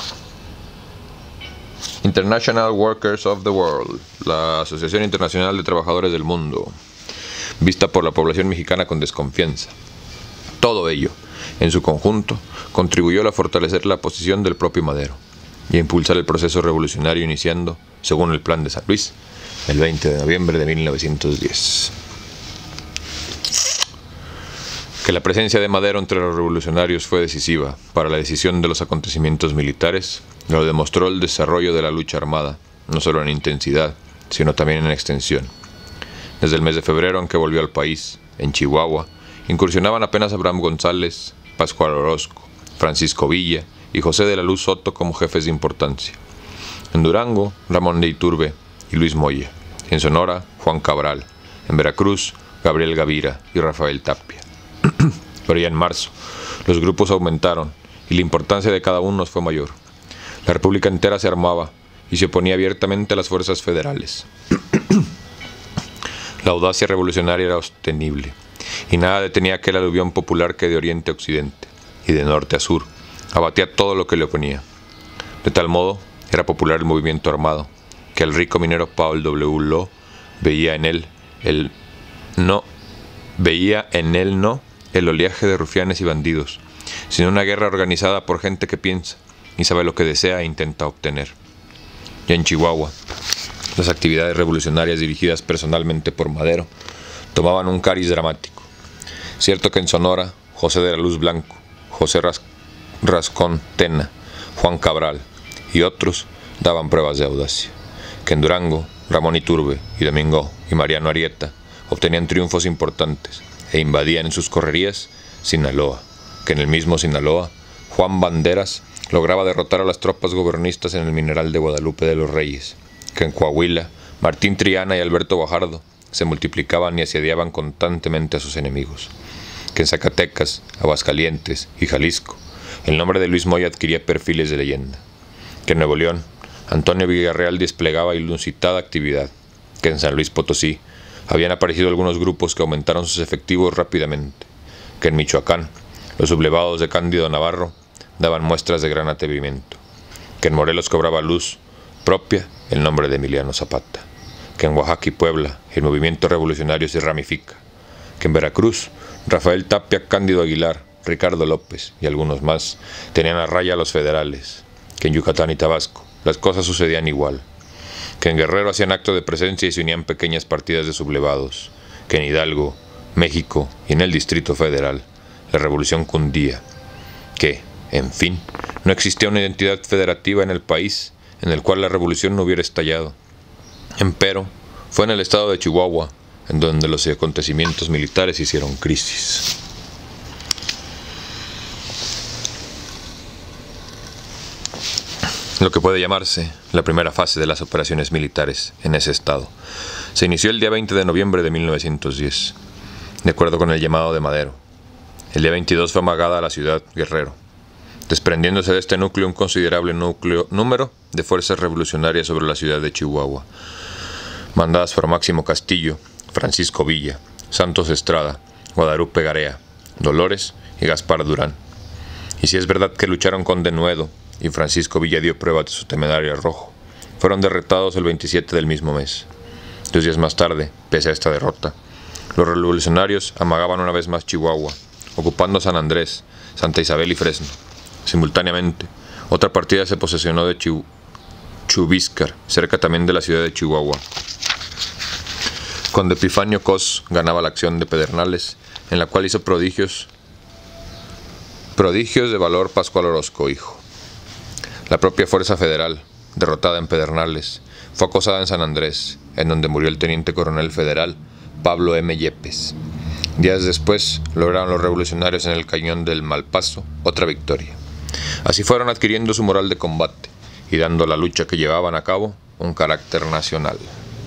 [SPEAKER 1] International Workers of the World, la Asociación Internacional de Trabajadores del Mundo, vista por la población mexicana con desconfianza. Todo ello, en su conjunto, contribuyó a fortalecer la posición del propio Madero y a impulsar el proceso revolucionario iniciando, según el Plan de San Luis, el veinte de noviembre de mil novecientos diez. Que la presencia de Madero entre los revolucionarios fue decisiva para la decisión de los acontecimientos militares, lo demostró el desarrollo de la lucha armada, no solo en intensidad, sino también en extensión. Desde el mes de febrero en que volvió al país, en Chihuahua, incursionaban apenas Abraham González, Pascual Orozco, Francisco Villa y José de la Luz Soto como jefes de importancia. En Durango, Ramón de Iturbe y Luis Moya. En Sonora, Juan Cabral. En Veracruz, Gabriel Gavira y Rafael Tapia. Pero ya en marzo, los grupos aumentaron y la importancia de cada uno fue mayor. La república entera se armaba y se oponía abiertamente a las fuerzas federales. La audacia revolucionaria era sostenible y nada detenía aquel aluvión popular que de oriente a occidente y de norte a sur abatía todo lo que le oponía. De tal modo era popular el movimiento armado que el rico minero Paul W. Lowe veía en él el no veía en él no el oleaje de rufianes y bandidos, sino una guerra organizada por gente que piensa y sabe lo que desea e intenta obtener. Ya en Chihuahua, las actividades revolucionarias dirigidas personalmente por Madero tomaban un cariz dramático. Cierto que en Sonora, José de la Luz Blanco, José Ras Rascón Tena, Juan Cabral y otros daban pruebas de audacia. Que en Durango, Ramón Iturbe y Domingo y Mariano Arieta obtenían triunfos importantes e invadían en sus correrías Sinaloa, que en el mismo Sinaloa, Juan Banderas lograba derrotar a las tropas gobernistas en el Mineral de Guadalupe de los Reyes, que en Coahuila, Martín Triana y Alberto Guajardo se multiplicaban y asediaban constantemente a sus enemigos, que en Zacatecas, Aguascalientes y Jalisco, el nombre de Luis Moya adquiría perfiles de leyenda, que en Nuevo León, Antonio Villarreal desplegaba inusitada actividad, que en San Luis Potosí habían aparecido algunos grupos que aumentaron sus efectivos rápidamente, que en Michoacán los sublevados de Cándido Navarro daban muestras de gran atrevimiento, que en Morelos cobraba luz propia el nombre de Emiliano Zapata, que en Oaxaca y Puebla el movimiento revolucionario se ramifica, que en Veracruz Rafael Tapia, Cándido Aguilar, Ricardo López y algunos más tenían a raya a los federales, que en Yucatán y Tabasco las cosas sucedían igual, que en Guerrero hacían acto de presencia y se unían pequeñas partidas de sublevados, que en Hidalgo, México y en el Distrito Federal la revolución cundía, que, en fin, no existía una identidad federativa en el país en el cual la revolución no hubiera estallado. Empero, fue en el estado de Chihuahua en donde los acontecimientos militares hicieron crisis. Lo que puede llamarse la primera fase de las operaciones militares en ese estado se inició el día veinte de noviembre de mil novecientos diez, de acuerdo con el llamado de Madero. El día veintidós fue amagada la ciudad Guerrero, desprendiéndose de este núcleo un considerable núcleo, número de fuerzas revolucionarias sobre la ciudad de Chihuahua, mandadas por Máximo Castillo, Francisco Villa, Santos Estrada, Guadalupe Garea, Dolores y Gaspar Durán. Y si es verdad que lucharon con denuedo y Francisco Villa dio pruebas de su temerario arrojo, fueron derrotados el veintisiete del mismo mes. Dos días más tarde, pese a esta derrota, los revolucionarios amagaban una vez más Chihuahua, ocupando San Andrés, Santa Isabel y Fresno. Simultáneamente, otra partida se posesionó de Chihu Chubíscar, cerca también de la ciudad de Chihuahua, cuando Epifanio Cos ganaba la acción de Pedernales, en la cual hizo prodigios, prodigios de valor Pascual Orozco, hijo. La propia fuerza federal, derrotada en Pedernales, fue acosada en San Andrés, en donde murió el teniente coronel federal Pablo M. Yepes. Días después, lograron los revolucionarios en el cañón del Malpaso otra victoria. Así fueron adquiriendo su moral de combate y dando a la lucha que llevaban a cabo un carácter nacional.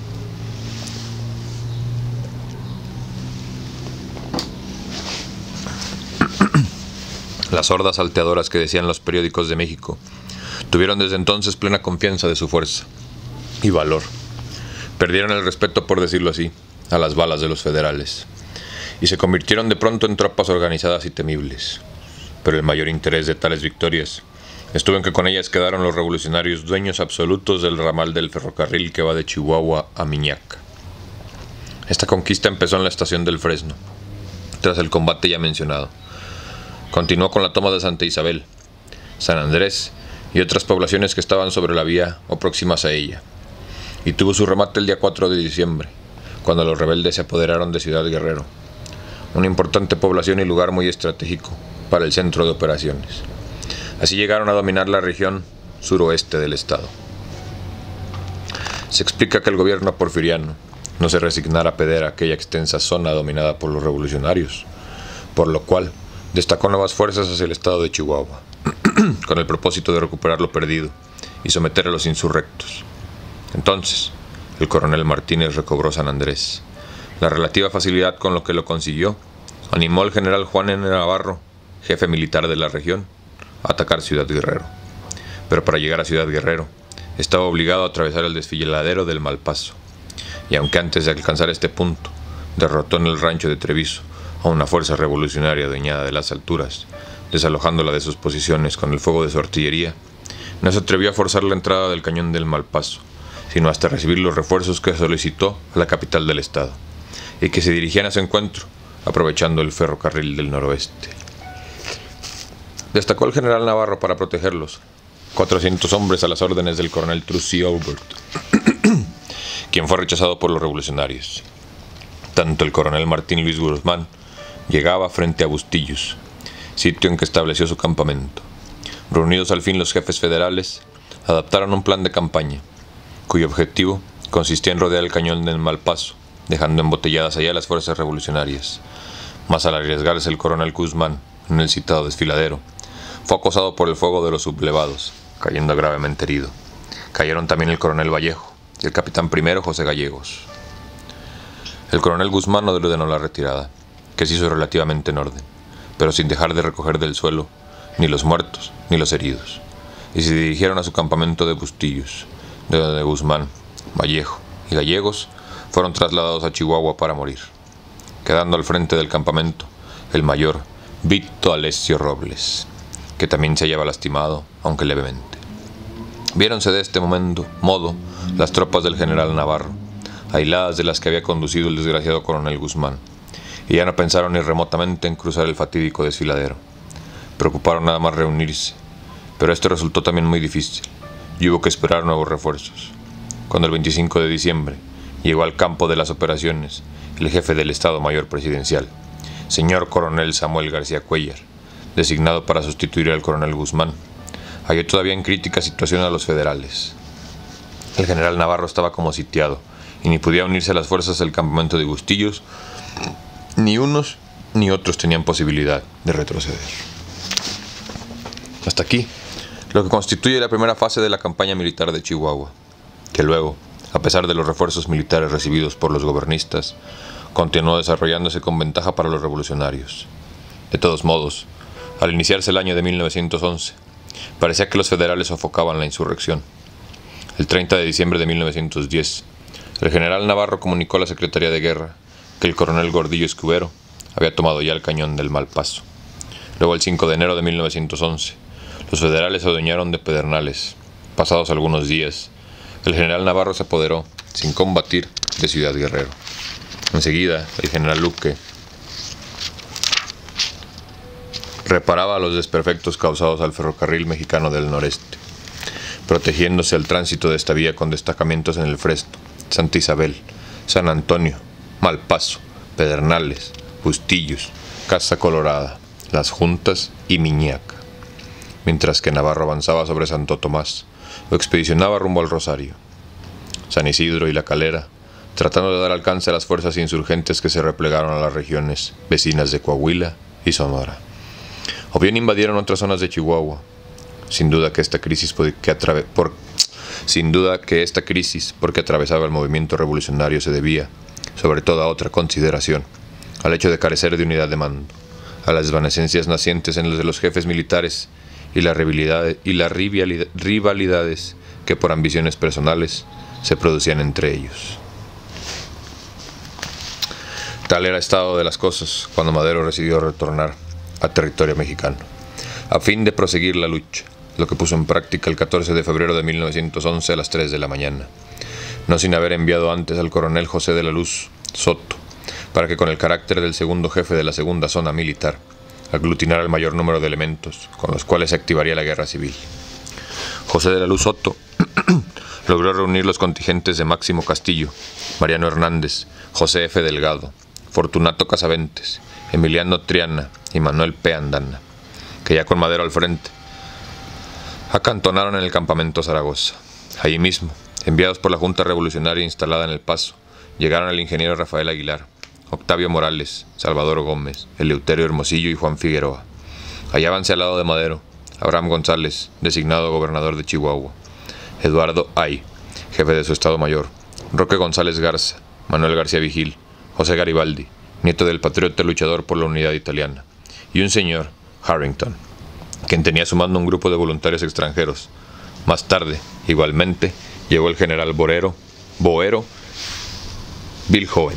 [SPEAKER 1] Las hordas salteadoras que decían los periódicos de México tuvieron desde entonces plena confianza de su fuerza y valor. Perdieron el respeto, por decirlo así, a las balas de los federales y se convirtieron de pronto en tropas organizadas y temibles. Pero el mayor interés de tales victorias estuvo en que con ellas quedaron los revolucionarios dueños absolutos del ramal del ferrocarril que va de Chihuahua a Miñaca. Esta conquista empezó en la estación del Fresno, tras el combate ya mencionado. Continuó con la toma de Santa Isabel, San Andrés y otras poblaciones que estaban sobre la vía o próximas a ella, y tuvo su remate el día cuatro de diciembre, cuando los rebeldes se apoderaron de Ciudad Guerrero, una importante población y lugar muy estratégico para el centro de operaciones. Así llegaron a dominar la región suroeste del estado. Se explica que el gobierno porfiriano no se resignara a perder aquella extensa zona dominada por los revolucionarios, por lo cual destacó nuevas fuerzas hacia el estado de Chihuahua, con el propósito de recuperar lo perdido y someter a los insurrectos. Entonces, el coronel Martínez recobró San Andrés. La relativa facilidad con lo que lo consiguió animó al general Juan N. Navarro, jefe militar de la región, a atacar Ciudad Guerrero. Pero para llegar a Ciudad Guerrero, estaba obligado a atravesar el desfiladero del Malpaso, y aunque antes de alcanzar este punto, derrotó en el rancho de Treviso a una fuerza revolucionaria adueñada de las alturas, desalojándola de sus posiciones con el fuego de su artillería, no se atrevió a forzar la entrada del cañón del Malpaso, sino hasta recibir los refuerzos que solicitó a la capital del estado, y que se dirigían a su encuentro, aprovechando el ferrocarril del noroeste. Destacó el general Navarro para protegerlos, cuatrocientos hombres a las órdenes del coronel Trucy Aubert, quien fue rechazado por los revolucionarios. Tanto el coronel Martín Luis Guzmán llegaba frente a Bustillos, sitio en que estableció su campamento. Reunidos al fin los jefes federales, adaptaron un plan de campaña, cuyo objetivo consistía en rodear el cañón del Malpaso, dejando embotelladas allá las fuerzas revolucionarias. Mas al arriesgarse el coronel Guzmán en el citado desfiladero, fue acosado por el fuego de los sublevados, cayendo gravemente herido. Cayeron también el coronel Vallejo y el capitán primero José Gallegos. El coronel Guzmán no ordenó la retirada, que se hizo relativamente en orden, pero sin dejar de recoger del suelo ni los muertos ni los heridos, y se dirigieron a su campamento de Bustillos, de donde Guzmán, Vallejo y Gallegos fueron trasladados a Chihuahua para morir, quedando al frente del campamento el mayor Vito Alessio Robles, que también se hallaba lastimado, aunque levemente. Viéronse de este momento, modo las tropas del general Navarro, aisladas de las que había conducido el desgraciado coronel Guzmán, y ya no pensaron ni remotamente en cruzar el fatídico desfiladero. Preocuparon nada más reunirse, pero esto resultó también muy difícil, y hubo que esperar nuevos refuerzos. Cuando el veinticinco de diciembre llegó al campo de las operaciones el jefe del Estado Mayor Presidencial, señor coronel Samuel García Cuéllar, designado para sustituir al coronel Guzmán, halló todavía en crítica situación a los federales. El general Navarro estaba como sitiado, y ni podía unirse a las fuerzas del campamento de Bustillos. Ni unos ni otros tenían posibilidad de retroceder. Hasta aquí lo que constituye la primera fase de la campaña militar de Chihuahua, que luego, a pesar de los refuerzos militares recibidos por los gobernistas, continuó desarrollándose con ventaja para los revolucionarios. De todos modos, al iniciarse el año de mil novecientos once, parecía que los federales sofocaban la insurrección. El treinta de diciembre de mil novecientos diez, el general Navarro comunicó a la Secretaría de Guerra que el coronel Gordillo Escudero había tomado ya el cañón del Malpaso. Luego, el cinco de enero de mil novecientos once, los federales se adueñaron de Pedernales. Pasados algunos días, el general Navarro se apoderó, sin combatir, de Ciudad Guerrero. Enseguida, el general Luque reparaba los desperfectos causados al ferrocarril mexicano del noreste, protegiéndose al tránsito de esta vía con destacamentos en el Fresno, Santa Isabel, San Antonio Malpaso, Pedernales, Bustillos, Casa Colorada, Las Juntas y Miñaca, mientras que Navarro avanzaba sobre Santo Tomás o expedicionaba rumbo al Rosario, San Isidro y La Calera, tratando de dar alcance a las fuerzas insurgentes que se replegaron a las regiones vecinas de Coahuila y Sonora. O bien invadieron otras zonas de Chihuahua. Sin duda que esta crisis que atrave, por, sin duda que esta crisis porque atravesaba el movimiento revolucionario se debía, sobre todo a otra consideración, al hecho de carecer de unidad de mando, a las desvanecencias nacientes en los de los jefes militares y las rivalidades, y las rivalidades que por ambiciones personales se producían entre ellos. Tal era el estado de las cosas cuando Madero decidió retornar a territorio mexicano, a fin de proseguir la lucha, lo que puso en práctica el catorce de febrero de mil novecientos once a las tres de la mañana, no sin haber enviado antes al coronel José de la Luz Soto, para que con el carácter del segundo jefe de la segunda zona militar, aglutinara el mayor número de elementos con los cuales se activaría la guerra civil. José de la Luz Soto logró reunir los contingentes de Máximo Castillo, Mariano Hernández, José F. Delgado, Fortunato Casaventes, Emiliano Triana y Manuel P. Andana, que ya con Madero al frente, acantonaron en el campamento Zaragoza. Allí mismo, enviados por la Junta Revolucionaria instalada en El Paso, llegaron el ingeniero Rafael Aguilar, Octavio Morales, Salvador Gómez, Eleuterio Hermosillo y Juan Figueroa. Hallábanse al lado de Madero, Abraham González, designado gobernador de Chihuahua, Eduardo Ay, jefe de su Estado Mayor, Roque González Garza, Manuel García Vigil, José Garibaldi, nieto del patriota luchador por la unidad italiana, y un señor, Harrington, quien tenía a su mando un grupo de voluntarios extranjeros. Más tarde, igualmente, llegó el general Borero, Boero Bilhoven.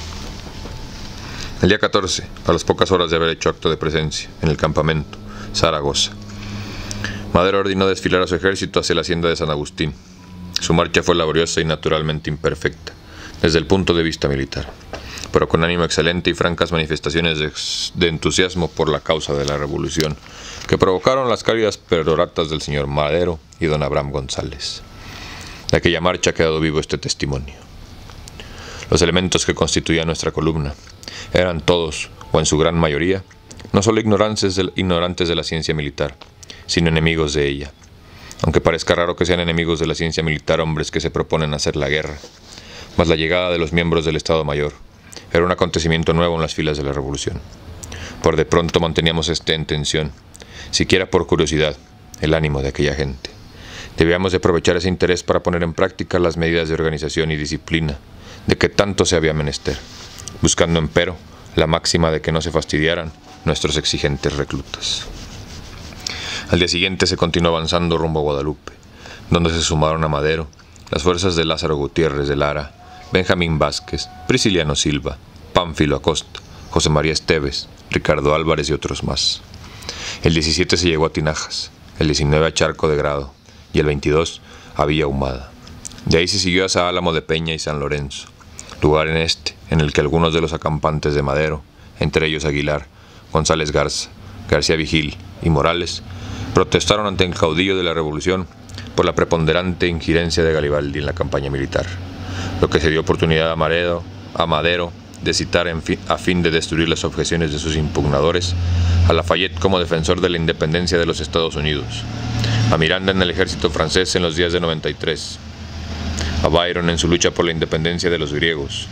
[SPEAKER 1] El día catorce, a las pocas horas de haber hecho acto de presencia en el campamento Zaragoza, Madero ordenó desfilar a su ejército hacia la hacienda de San Agustín. Su marcha fue laboriosa y naturalmente imperfecta, desde el punto de vista militar, pero con ánimo excelente y francas manifestaciones de, de entusiasmo por la causa de la revolución, que provocaron las cálidas peroratas del señor Madero y don Abraham González. De aquella marcha ha quedado vivo este testimonio. Los elementos que constituían nuestra columna eran todos, o en su gran mayoría, no solo ignorantes de, ignorantes de la ciencia militar, sino enemigos de ella, aunque parezca raro que sean enemigos de la ciencia militar hombres que se proponen hacer la guerra. Mas la llegada de los miembros del Estado Mayor era un acontecimiento nuevo en las filas de la Revolución. Por de pronto manteníamos esta intención, siquiera por curiosidad, el ánimo de aquella gente. Debíamos de aprovechar ese interés para poner en práctica las medidas de organización y disciplina de que tanto se había menester, buscando empero la máxima de que no se fastidiaran nuestros exigentes reclutas. Al día siguiente se continuó avanzando rumbo a Guadalupe, donde se sumaron a Madero las fuerzas de Lázaro Gutiérrez de Lara, Benjamín Vázquez, Prisciliano Silva, Pánfilo Acosta, José María Esteves, Ricardo Álvarez y otros más. El diecisiete se llegó a Tinajas, el diecinueve a Charco de Grado y el veintidós a Villa Ahumada. De ahí se siguió a Álamo de Peña y San Lorenzo, lugar en este en el que algunos de los acampantes de Madero, entre ellos Aguilar, González Garza, García Vigil y Morales, protestaron ante el caudillo de la Revolución por la preponderante injerencia de Garibaldi en la campaña militar, lo que se dio oportunidad a Madero, a Madero de citar en fin, a fin de destruir las objeciones de sus impugnadores, a Lafayette como defensor de la independencia de los Estados Unidos, a Miranda en el ejército francés en los días de noventa y tres, a Byron en su lucha por la independencia de los griegos,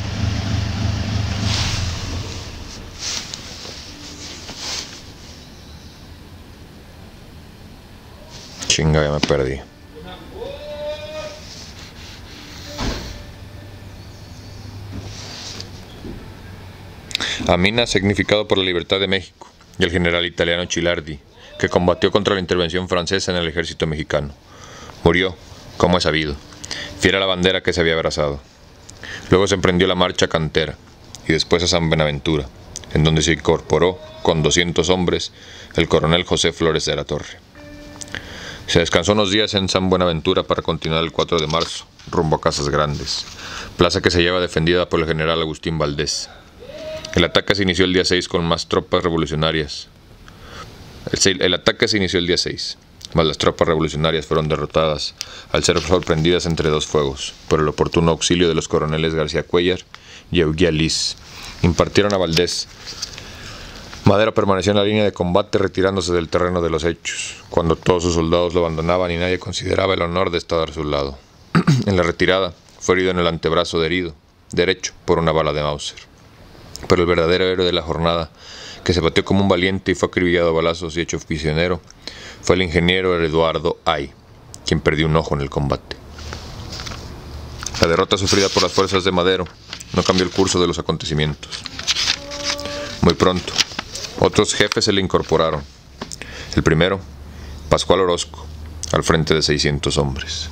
[SPEAKER 1] Chinga, ya me perdí. A Mina, significado por la libertad de México, y el general italiano Chilardi, que combatió contra la intervención francesa en el ejército mexicano. Murió, como es sabido, fiel a la bandera que se había abrazado. Luego se emprendió la marcha a Cantera, y después a San Buenaventura, en donde se incorporó, con doscientos hombres, el coronel José Flores de la Torre. Se descansó unos días en San Buenaventura para continuar el cuatro de marzo, rumbo a Casas Grandes, plaza que se lleva defendida por el general Agustín Valdés. El ataque se inició el día seis con más tropas revolucionarias. El, el ataque se inició el día seis. mas las tropas revolucionarias fueron derrotadas al ser sorprendidas entre dos fuegos por el oportuno auxilio de los coroneles García Cuéllar y Eguía Liz. Impartieron a Valdés. Madero permaneció en la línea de combate retirándose del terreno de los hechos, cuando todos sus soldados lo abandonaban y nadie consideraba el honor de estar a su lado. En la retirada fue herido en el antebrazo de herido, derecho por una bala de Mauser. Pero el verdadero héroe de la jornada, que se batió como un valiente y fue acribillado a balazos y hecho prisionero, fue el ingeniero Eduardo Ay, quien perdió un ojo en el combate. La derrota sufrida por las fuerzas de Madero no cambió el curso de los acontecimientos. Muy pronto, otros jefes se le incorporaron. El primero, Pascual Orozco, al frente de seiscientos hombres.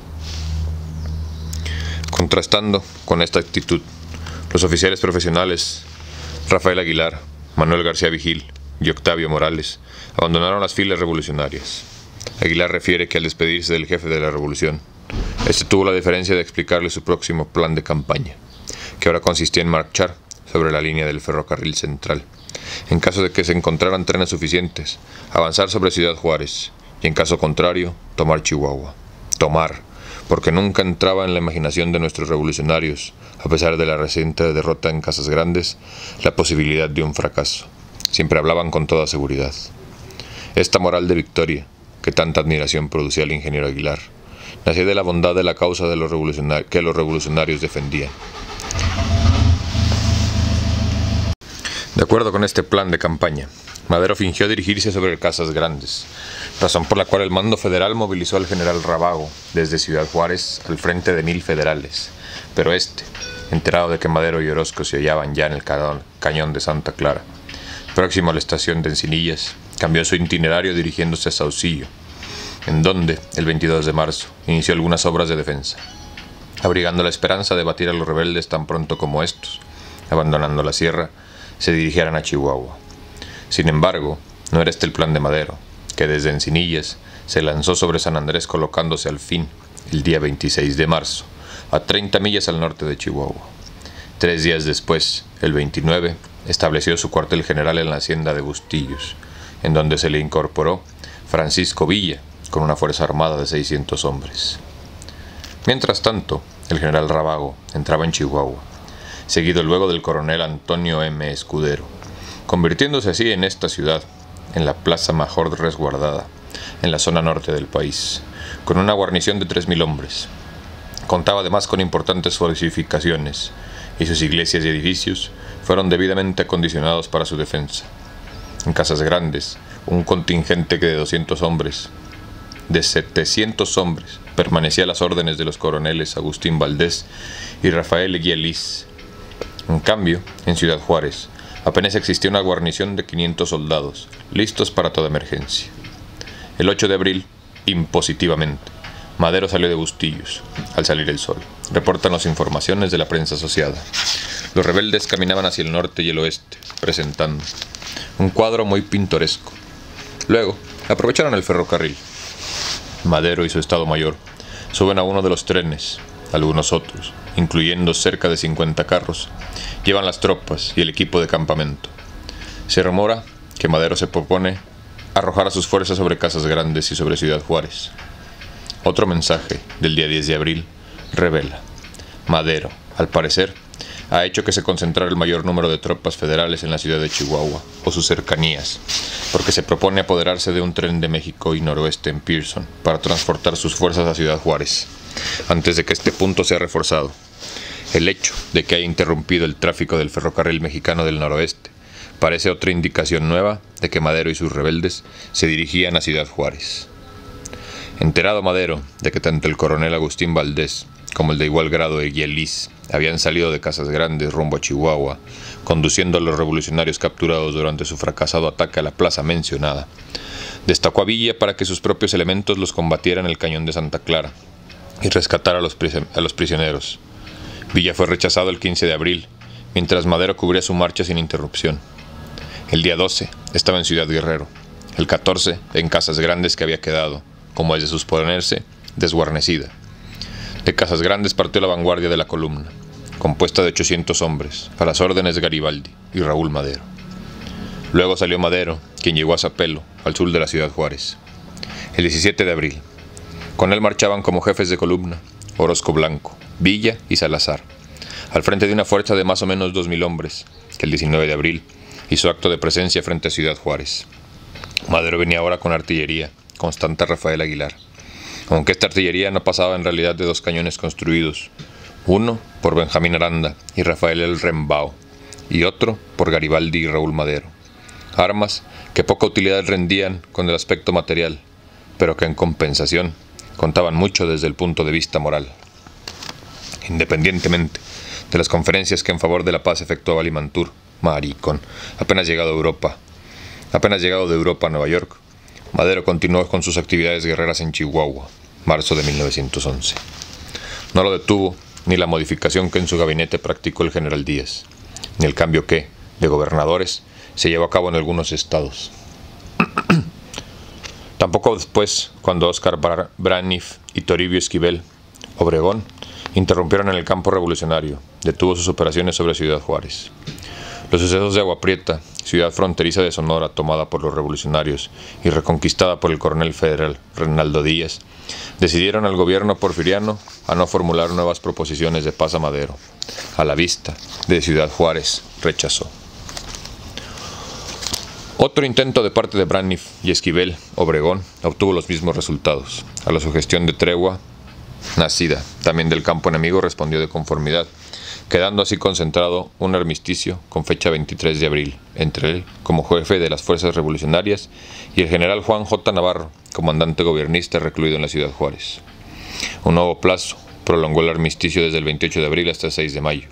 [SPEAKER 1] Contrastando con esta actitud, los oficiales profesionales Rafael Aguilar, Manuel García Vigil y Octavio Morales abandonaron las filas revolucionarias. Aguilar refiere que al despedirse del jefe de la revolución, este tuvo la deferencia de explicarle su próximo plan de campaña, que ahora consistía en marchar sobre la línea del ferrocarril central, en caso de que se encontraran trenes suficientes, avanzar sobre Ciudad Juárez y en caso contrario, tomar Chihuahua. Tomar, porque nunca entraba en la imaginación de nuestros revolucionarios, a pesar de la reciente derrota en Casas Grandes, la posibilidad de un fracaso. Siempre hablaban con toda seguridad. Esta moral de victoria, que tanta admiración producía el ingeniero Aguilar, nacía de la bondad de la causa de los revolucionarios, que los revolucionarios defendían. De acuerdo con este plan de campaña, Madero fingió dirigirse sobre Casas Grandes, razón por la cual el mando federal movilizó al general Rábago desde Ciudad Juárez al frente de mil federales, pero este, enterado de que Madero y Orozco se hallaban ya en el cañón de Santa Clara, próximo a la estación de Encinillas, cambió su itinerario dirigiéndose a Saucillo, en donde, el veintidós de marzo, inició algunas obras de defensa, abrigando la esperanza de batir a los rebeldes tan pronto como estos, abandonando la sierra, se dirigieran a Chihuahua. Sin embargo, no era este el plan de Madero, que desde Encinillas se lanzó sobre San Andrés colocándose al fin, el día veintiséis de marzo, a treinta millas al norte de Chihuahua. Tres días después, el veintinueve, estableció su cuartel general en la hacienda de Bustillos, en donde se le incorporó Francisco Villa, con una fuerza armada de seiscientos hombres. Mientras tanto, el general Rábago entraba en Chihuahua, seguido luego del coronel Antonio M. Escudero, convirtiéndose así en esta ciudad, en la plaza mejor resguardada, en la zona norte del país, con una guarnición de tres mil hombres. Contaba además con importantes fortificaciones, y sus iglesias y edificios fueron debidamente acondicionados para su defensa. En Casas Grandes, un contingente de doscientos hombres, de setecientos hombres, permanecía a las órdenes de los coroneles Agustín Valdés y Rafael Eguía Liz. En cambio, en Ciudad Juárez, apenas existía una guarnición de quinientos soldados, listos para toda emergencia. El ocho de abril, impositivamente, Madero salió de Bustillos, al salir el sol. Reportan las informaciones de la prensa asociada. Los rebeldes caminaban hacia el norte y el oeste, presentando un cuadro muy pintoresco. Luego, aprovecharon el ferrocarril. Madero y su Estado Mayor suben a uno de los trenes, algunos otros, incluyendo cerca de cincuenta carros, llevan las tropas y el equipo de campamento. Se rumora que Madero se propone arrojar a sus fuerzas sobre Casas Grandes y sobre Ciudad Juárez. Otro mensaje del día diez de abril revela: Madero, al parecer, ha hecho que se concentrara el mayor número de tropas federales en la ciudad de Chihuahua o sus cercanías, porque se propone apoderarse de un tren de México y noroeste en Pearson para transportar sus fuerzas a Ciudad Juárez, antes de que este punto sea reforzado. El hecho de que haya interrumpido el tráfico del ferrocarril mexicano del noroeste parece otra indicación nueva de que Madero y sus rebeldes se dirigían a Ciudad Juárez. Enterado Madero de que tanto el coronel Agustín Valdés como el de igual grado Eguía Liz habían salido de Casas Grandes rumbo a Chihuahua, conduciendo a los revolucionarios capturados durante su fracasado ataque a la plaza mencionada, destacó a Villa para que sus propios elementos los combatieran en el cañón de Santa Clara y rescatara a los, a los prisioneros. Villa fue rechazado el quince de abril, mientras Madero cubría su marcha sin interrupción. El día doce estaba en Ciudad Guerrero, el catorce en Casas Grandes, que había quedado, como es de suponerse, desguarnecida. De Casas Grandes partió la vanguardia de la columna, compuesta de ochocientos hombres, a las órdenes de Garibaldi y Raúl Madero. Luego salió Madero, quien llegó a Zapelo, al sur de la Ciudad Juárez. El diecisiete de abril. Con él marchaban como jefes de columna Orozco Blanco, Villa y Salazar, al frente de una fuerza de más o menos dos mil hombres, que el diecinueve de abril hizo acto de presencia frente a Ciudad Juárez. Madero venía ahora con artillería, constante Rafael Aguilar, aunque esta artillería no pasaba en realidad de dos cañones construidos, uno por Benjamín Aranda y Rafael El Rembao, y otro por Garibaldi y Raúl Madero. Armas que poca utilidad rendían con el aspecto material, pero que en compensación contaban mucho desde el punto de vista moral. Independientemente de las conferencias que en favor de la paz efectuaba Limantur, maricón, apenas llegado a Europa, apenas llegado de Europa a Nueva York, Madero continuó con sus actividades guerreras en Chihuahua, marzo de mil novecientos once. No lo detuvo ni la modificación que en su gabinete practicó el general Díaz, ni el cambio que, de gobernadores, se llevó a cabo en algunos estados. Tampoco después, cuando Óscar Braniff y Toribio Esquivel, Obregón, interrumpieron en el campo revolucionario, detuvo sus operaciones sobre Ciudad Juárez. Los sucesos de Agua Prieta, ciudad fronteriza de Sonora tomada por los revolucionarios y reconquistada por el coronel federal Reinaldo Díaz, decidieron al gobierno porfiriano a no formular nuevas proposiciones de paz a Madero. A la vista de Ciudad Juárez, rechazó. Otro intento de parte de Braniff y Esquivel, Obregón, obtuvo los mismos resultados. A la sugestión de tregua, nacida también del campo enemigo, respondió de conformidad, quedando así concentrado un armisticio con fecha veintitrés de abril, entre él como jefe de las fuerzas revolucionarias y el general Juan J. Navarro, comandante gobiernista recluido en la Ciudad Juárez. Un nuevo plazo prolongó el armisticio desde el veintiocho de abril hasta el seis de mayo.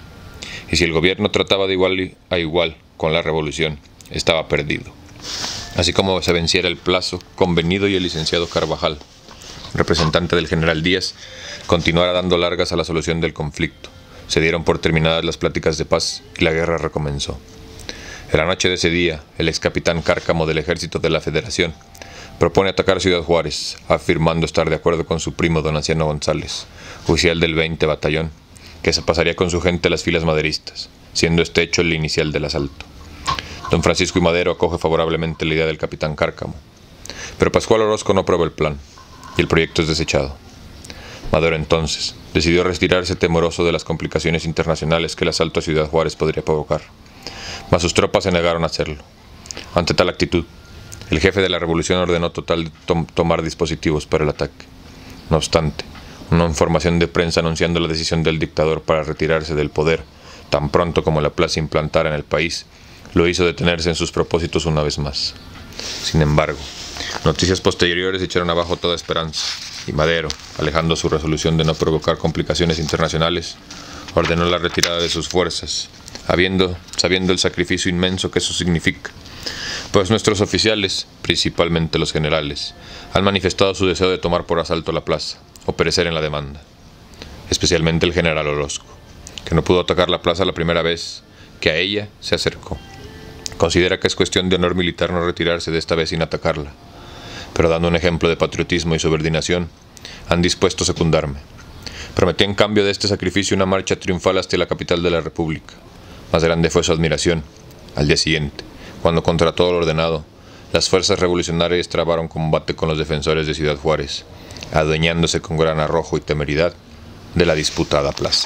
[SPEAKER 1] Y si el gobierno trataba de igual a igual con la revolución, estaba perdido. Así como se venciera el plazo convenido y el licenciado Carvajal, representante del general Díaz, continuara dando largas a la solución del conflicto, se dieron por terminadas las pláticas de paz y la guerra recomenzó. En la noche de ese día, el ex capitán Cárcamo del Ejército de la Federación propone atacar Ciudad Juárez, afirmando estar de acuerdo con su primo don Anciano González, oficial del veinte Batallón, que se pasaría con su gente a las filas maderistas, siendo este hecho el inicial del asalto. Don Francisco y Madero acoge favorablemente la idea del capitán Cárcamo, pero Pascual Orozco no aprueba el plan, y el proyecto es desechado. Madero entonces decidió retirarse temeroso de las complicaciones internacionales que el asalto a Ciudad Juárez podría provocar, mas sus tropas se negaron a hacerlo. Ante tal actitud, el jefe de la revolución ordenó total tom tomar dispositivos para el ataque. No obstante, una información de prensa anunciando la decisión del dictador para retirarse del poder, tan pronto como la plaza implantara en el país, lo hizo detenerse en sus propósitos una vez más. Sin embargo, noticias posteriores echaron abajo toda esperanza, y Madero, alejando su resolución de no provocar complicaciones internacionales, ordenó la retirada de sus fuerzas, habiendo, sabiendo el sacrificio inmenso que eso significa, pues nuestros oficiales, principalmente los generales, han manifestado su deseo de tomar por asalto la plaza, o perecer en la demanda, especialmente el general Orozco, que no pudo atacar la plaza la primera vez que a ella se acercó. Considera que es cuestión de honor militar no retirarse de esta vez sin atacarla, pero dando un ejemplo de patriotismo y subordinación, han dispuesto a secundarme. Prometí en cambio de este sacrificio una marcha triunfal hasta la capital de la República. Más grande fue su admiración al día siguiente, cuando contra todo lo ordenado, las fuerzas revolucionarias trabaron combate con los defensores de Ciudad Juárez, adueñándose con gran arrojo y temeridad de la disputada plaza.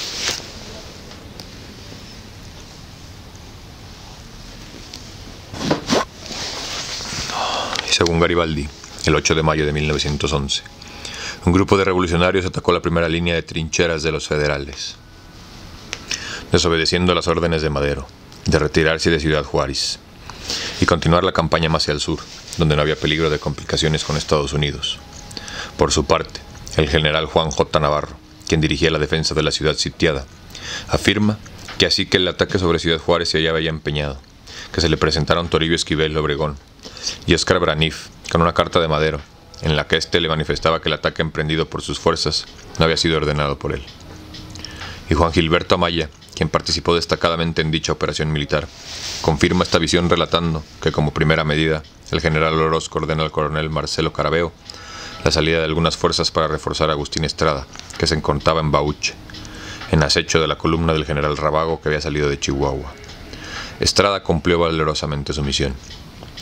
[SPEAKER 1] Según Garibaldi, el ocho de mayo de mil novecientos once, un grupo de revolucionarios atacó la primera línea de trincheras de los federales, desobedeciendo las órdenes de Madero de retirarse de Ciudad Juárez y continuar la campaña más hacia el sur, donde no había peligro de complicaciones con Estados Unidos. Por su parte, el general Juan J. Navarro, quien dirigía la defensa de la ciudad sitiada, afirma que así que el ataque sobre Ciudad Juárez se había ya empeñado, que se le presentaron Toribio Esquivel Obregón y Óscar Braniff con una carta de Madero, en la que éste le manifestaba que el ataque emprendido por sus fuerzas no había sido ordenado por él. Y Juan Gilberto Amaya, quien participó destacadamente en dicha operación militar, confirma esta visión relatando que como primera medida el general Orozco ordenó al coronel Marcelo Caraveo la salida de algunas fuerzas para reforzar a Agustín Estrada, que se encontraba en Bauche, en acecho de la columna del general Rábago que había salido de Chihuahua. Estrada cumplió valerosamente su misión.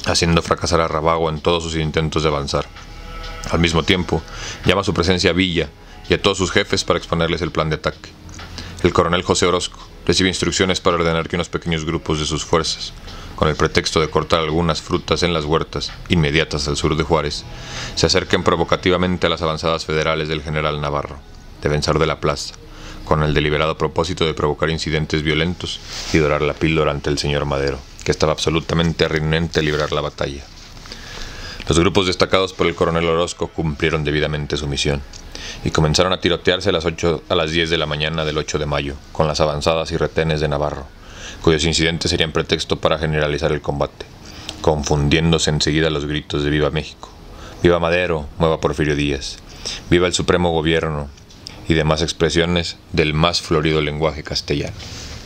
[SPEAKER 1] haciendo fracasar a Rábago en todos sus intentos de avanzar. Al mismo tiempo, llama a su presencia a Villa y a todos sus jefes para exponerles el plan de ataque. El coronel José Orozco recibe instrucciones para ordenar que unos pequeños grupos de sus fuerzas, con el pretexto de cortar algunas frutas en las huertas inmediatas al sur de Juárez, se acerquen provocativamente a las avanzadas federales del general Navarro, de Benzar de la Plaza, con el deliberado propósito de provocar incidentes violentos y dorar la píldora ante el señor Madero, que estaba absolutamente renuente a librar la batalla. Los grupos destacados por el coronel Orozco cumplieron debidamente su misión y comenzaron a tirotearse a las, ocho, a las diez de la mañana del ocho de mayo con las avanzadas y retenes de Navarro, cuyos incidentes serían pretexto para generalizar el combate, confundiéndose enseguida los gritos de ¡Viva México!, ¡Viva Madero!, ¡Mueva Porfirio Díaz!, ¡Viva el Supremo Gobierno!, y demás expresiones del más florido lenguaje castellano.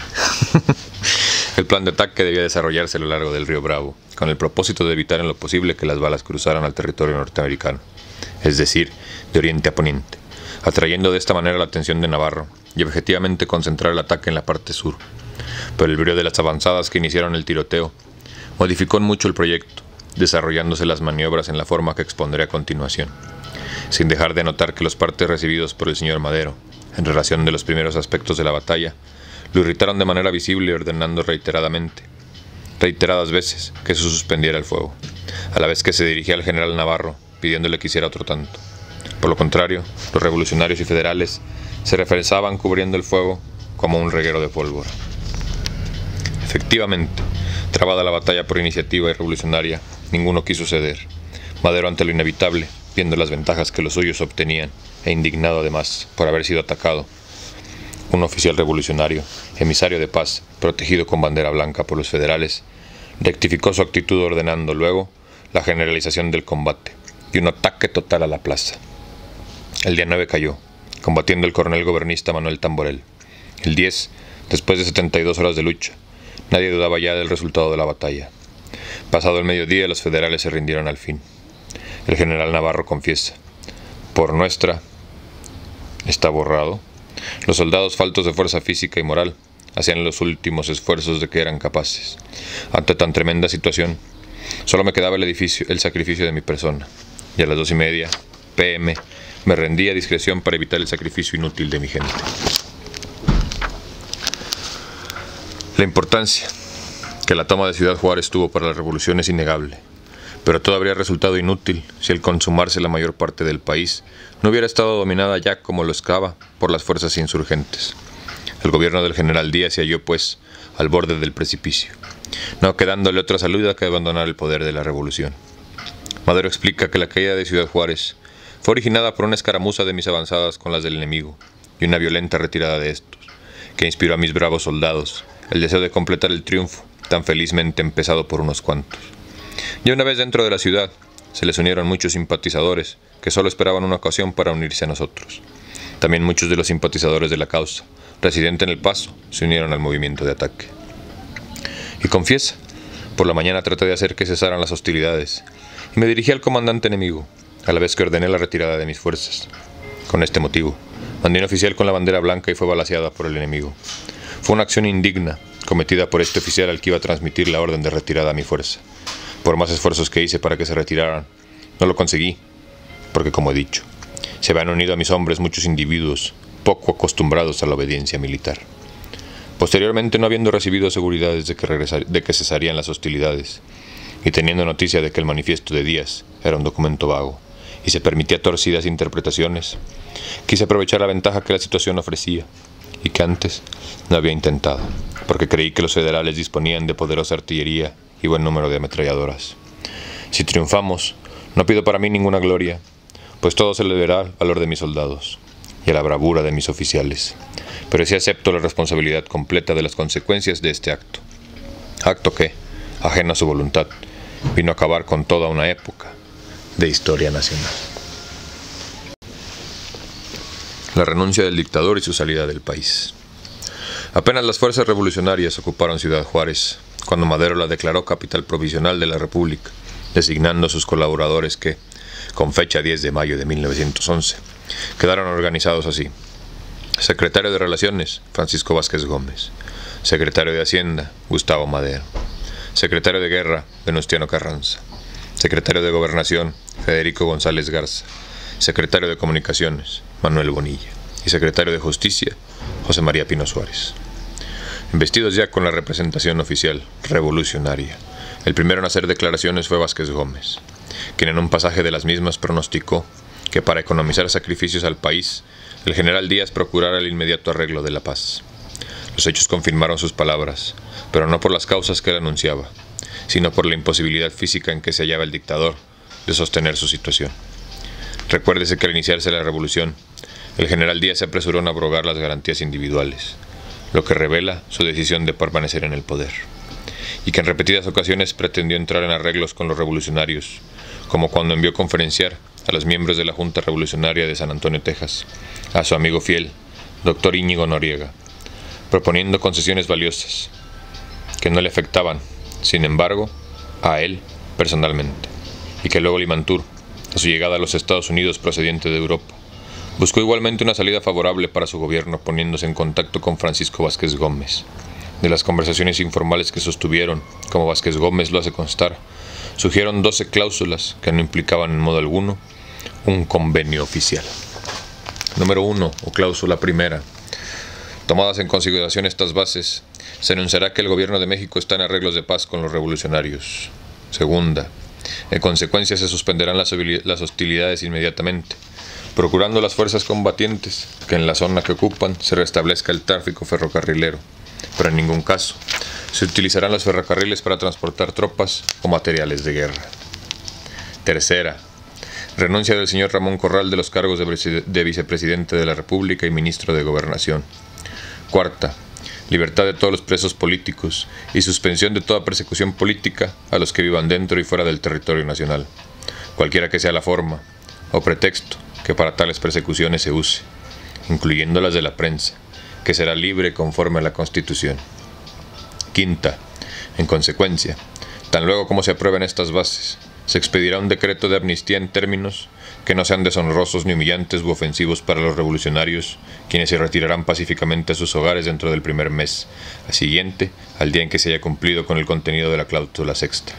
[SPEAKER 1] El plan de ataque debía desarrollarse a lo largo del río Bravo, con el propósito de evitar en lo posible que las balas cruzaran al territorio norteamericano, es decir, de oriente a poniente, atrayendo de esta manera la atención de Navarro y objetivamente concentrar el ataque en la parte sur. Pero el brío de las avanzadas que iniciaron el tiroteo modificó mucho el proyecto, desarrollándose las maniobras en la forma que expondré a continuación, sin dejar de notar que los partes recibidos por el señor Madero, en relación de los primeros aspectos de la batalla, lo irritaron de manera visible, ordenando reiteradamente, reiteradas veces, que se suspendiera el fuego, a la vez que se dirigía al general Navarro, pidiéndole que hiciera otro tanto. Por lo contrario, los revolucionarios y federales se refresaban cubriendo el fuego como un reguero de pólvora. Efectivamente, trabada la batalla por iniciativa y revolucionaria, ninguno quiso ceder. Madero, ante lo inevitable, viendo las ventajas que los suyos obtenían, e indignado además por haber sido atacado, un oficial revolucionario, emisario de paz, protegido con bandera blanca por los federales, rectificó su actitud ordenando luego la generalización del combate y un ataque total a la plaza. El día nueve cayó, combatiendo el coronel gobernista Manuel Tamborel. El diez, después de setenta y dos horas de lucha, nadie dudaba ya del resultado de la batalla. Pasado el mediodía, los federales se rindieron al fin. El general Navarro confiesa: por nuestra, está borrado. Los soldados, faltos de fuerza física y moral, hacían los últimos esfuerzos de que eran capaces. Ante tan tremenda situación, solo me quedaba el edificio, el sacrificio de mi persona, y a las dos y media pe eme me rendí a discreción para evitar el sacrificio inútil de mi gente. La importancia que la toma de Ciudad Juárez tuvo para la revolución es innegable, pero todo habría resultado inútil si al consumarse la mayor parte del país no hubiera estado dominada ya como lo estaba por las fuerzas insurgentes. El gobierno del general Díaz se halló, pues, al borde del precipicio, no quedándole otra salida que abandonar el poder de la revolución. Madero explica que la caída de Ciudad Juárez fue originada por una escaramuza de mis avanzadas con las del enemigo y una violenta retirada de estos, que inspiró a mis bravos soldados el deseo de completar el triunfo tan felizmente empezado por unos cuantos. Ya una vez dentro de la ciudad, se les unieron muchos simpatizadores que solo esperaban una ocasión para unirse a nosotros. También muchos de los simpatizadores de la causa, residentes en El Paso, se unieron al movimiento de ataque. Y confiesa, por la mañana traté de hacer que cesaran las hostilidades y me dirigí al comandante enemigo, a la vez que ordené la retirada de mis fuerzas. Con este motivo, mandé un oficial con la bandera blanca y fue balaceada por el enemigo. Fue una acción indigna, cometida por este oficial al que iba a transmitir la orden de retirada a mi fuerza. Por más esfuerzos que hice para que se retiraran, no lo conseguí, porque, como he dicho, se habían unido a mis hombres muchos individuos poco acostumbrados a la obediencia militar. Posteriormente, no habiendo recibido seguridades de que, regresar, de que cesarían las hostilidades, y teniendo noticia de que el manifiesto de Díaz era un documento vago y se permitía torcidas interpretaciones, quise aprovechar la ventaja que la situación ofrecía y que antes no había intentado, porque creí que los federales disponían de poderosa artillería y buen número de ametralladoras. Si triunfamos, no pido para mí ninguna gloria, pues todo se le deberá al valor de mis soldados y a la bravura de mis oficiales, pero sí acepto la responsabilidad completa de las consecuencias de este acto. Acto que, ajeno a su voluntad, vino a acabar con toda una época de historia nacional. La renuncia del dictador y su salida del país. Apenas las fuerzas revolucionarias ocuparon Ciudad Juárez, cuando Madero la declaró capital provisional de la República, designando a sus colaboradores que, con fecha diez de mayo de mil novecientos once, quedaron organizados así: secretario de Relaciones, Francisco Vázquez Gómez; secretario de Hacienda, Gustavo Madero; Secretario de Guerra, Venustiano Carranza. Secretario de Gobernación, Federico González Garza. Secretario de Comunicaciones, Manuel Bonilla. Y Secretario de Justicia, José María Pino Suárez. Investidos ya con la representación oficial revolucionaria, el primero en hacer declaraciones fue Vázquez Gómez, quien en un pasaje de las mismas pronosticó que para economizar sacrificios al país, el general Díaz procurara el inmediato arreglo de la paz. Los hechos confirmaron sus palabras, pero no por las causas que él anunciaba, sino por la imposibilidad física en que se hallaba el dictador de sostener su situación. Recuérdese que al iniciarse la revolución, el general Díaz se apresuró en abrogar las garantías individuales, lo que revela su decisión de permanecer en el poder, y que en repetidas ocasiones pretendió entrar en arreglos con los revolucionarios, como cuando envió conferenciar a los miembros de la Junta Revolucionaria de San Antonio, Texas, a su amigo fiel, doctor Íñigo Noriega, proponiendo concesiones valiosas, que no le afectaban, sin embargo, a él personalmente, y que luego Limantur, a su llegada a los Estados Unidos procediente de Europa, buscó igualmente una salida favorable para su gobierno poniéndose en contacto con Francisco Vázquez Gómez. De las conversaciones informales que sostuvieron, como Vázquez Gómez lo hace constar, surgieron doce cláusulas que no implicaban en modo alguno un convenio oficial. Número uno, o cláusula primera. Tomadas en consideración estas bases, se enunciará que el gobierno de México está en arreglos de paz con los revolucionarios. Segunda, en consecuencia se suspenderán las hostilidades inmediatamente, procurando las fuerzas combatientes que en la zona que ocupan se restablezca el tráfico ferrocarrilero, pero en ningún caso se utilizarán los ferrocarriles para transportar tropas o materiales de guerra. Tercera, renuncia del señor Ramón Corral de los cargos de, de vicepresidente de la República y ministro de Gobernación. Cuarta, libertad de todos los presos políticos y suspensión de toda persecución política a los que vivan dentro y fuera del territorio nacional, cualquiera que sea la forma o pretexto que para tales persecuciones se use, incluyendo las de la prensa, que será libre conforme a la Constitución. Quinta, en consecuencia, tan luego como se aprueben estas bases, se expedirá un decreto de amnistía en términos que no sean deshonrosos ni humillantes u ofensivos para los revolucionarios, quienes se retirarán pacíficamente a sus hogares dentro del primer mes, al siguiente, al día en que se haya cumplido con el contenido de la cláusula sexta.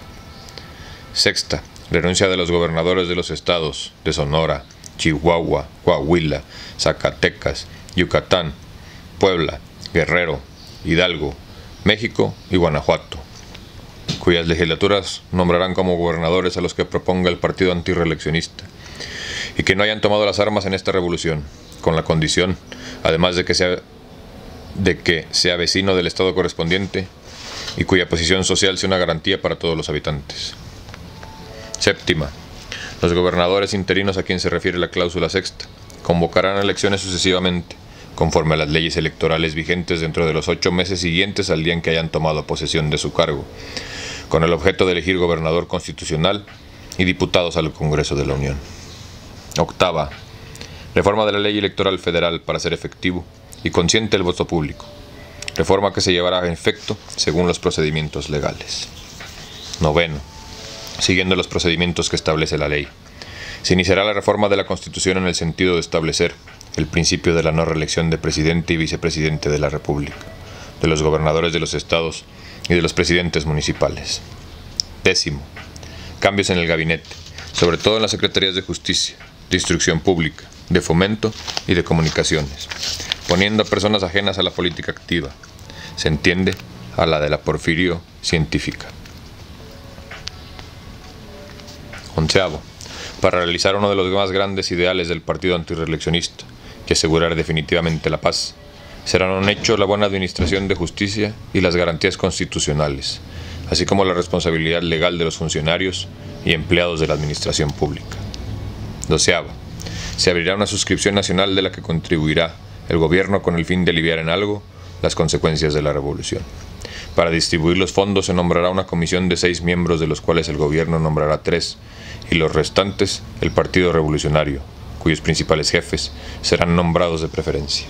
[SPEAKER 1] Sexta, renuncia de los gobernadores de los estados de Sonora, Chihuahua, Coahuila, Zacatecas, Yucatán, Puebla, Guerrero, Hidalgo, México y Guanajuato, cuyas legislaturas nombrarán como gobernadores a los que proponga el partido antirreeleccionista, y que no hayan tomado las armas en esta revolución, con la condición, además de que sea, de que sea vecino del estado correspondiente y cuya posición social sea una garantía para todos los habitantes. Séptima, los gobernadores interinos a quien se refiere la cláusula sexta convocarán elecciones sucesivamente, conforme a las leyes electorales vigentes dentro de los ocho meses siguientes al día en que hayan tomado posesión de su cargo, con el objeto de elegir gobernador constitucional y diputados al Congreso de la Unión. Octava, reforma de la ley electoral federal para ser efectivo y consciente el voto público, reforma que se llevará a efecto según los procedimientos legales. Noveno, siguiendo los procedimientos que establece la ley, se iniciará la reforma de la Constitución en el sentido de establecer el principio de la no reelección de presidente y vicepresidente de la República, de los gobernadores de los estados y de los presidentes municipales. Décimo, cambios en el gabinete, sobre todo en las secretarías de Justicia, de Instrucción Pública, de Fomento y de Comunicaciones, poniendo a personas ajenas a la política activa, se entiende a la de la Porfirio científica. Onceavo, para realizar uno de los más grandes ideales del partido antirreeleccionista, que asegurar definitivamente la paz, serán un hecho la buena administración de justicia y las garantías constitucionales, así como la responsabilidad legal de los funcionarios y empleados de la administración pública. Doceava, se abrirá una suscripción nacional de la que contribuirá el gobierno con el fin de aliviar en algo las consecuencias de la revolución. Para distribuir los fondos se nombrará una comisión de seis miembros, de los cuales el gobierno nombrará tres, y los restantes el Partido Revolucionario, cuyos principales jefes serán nombrados de preferencia.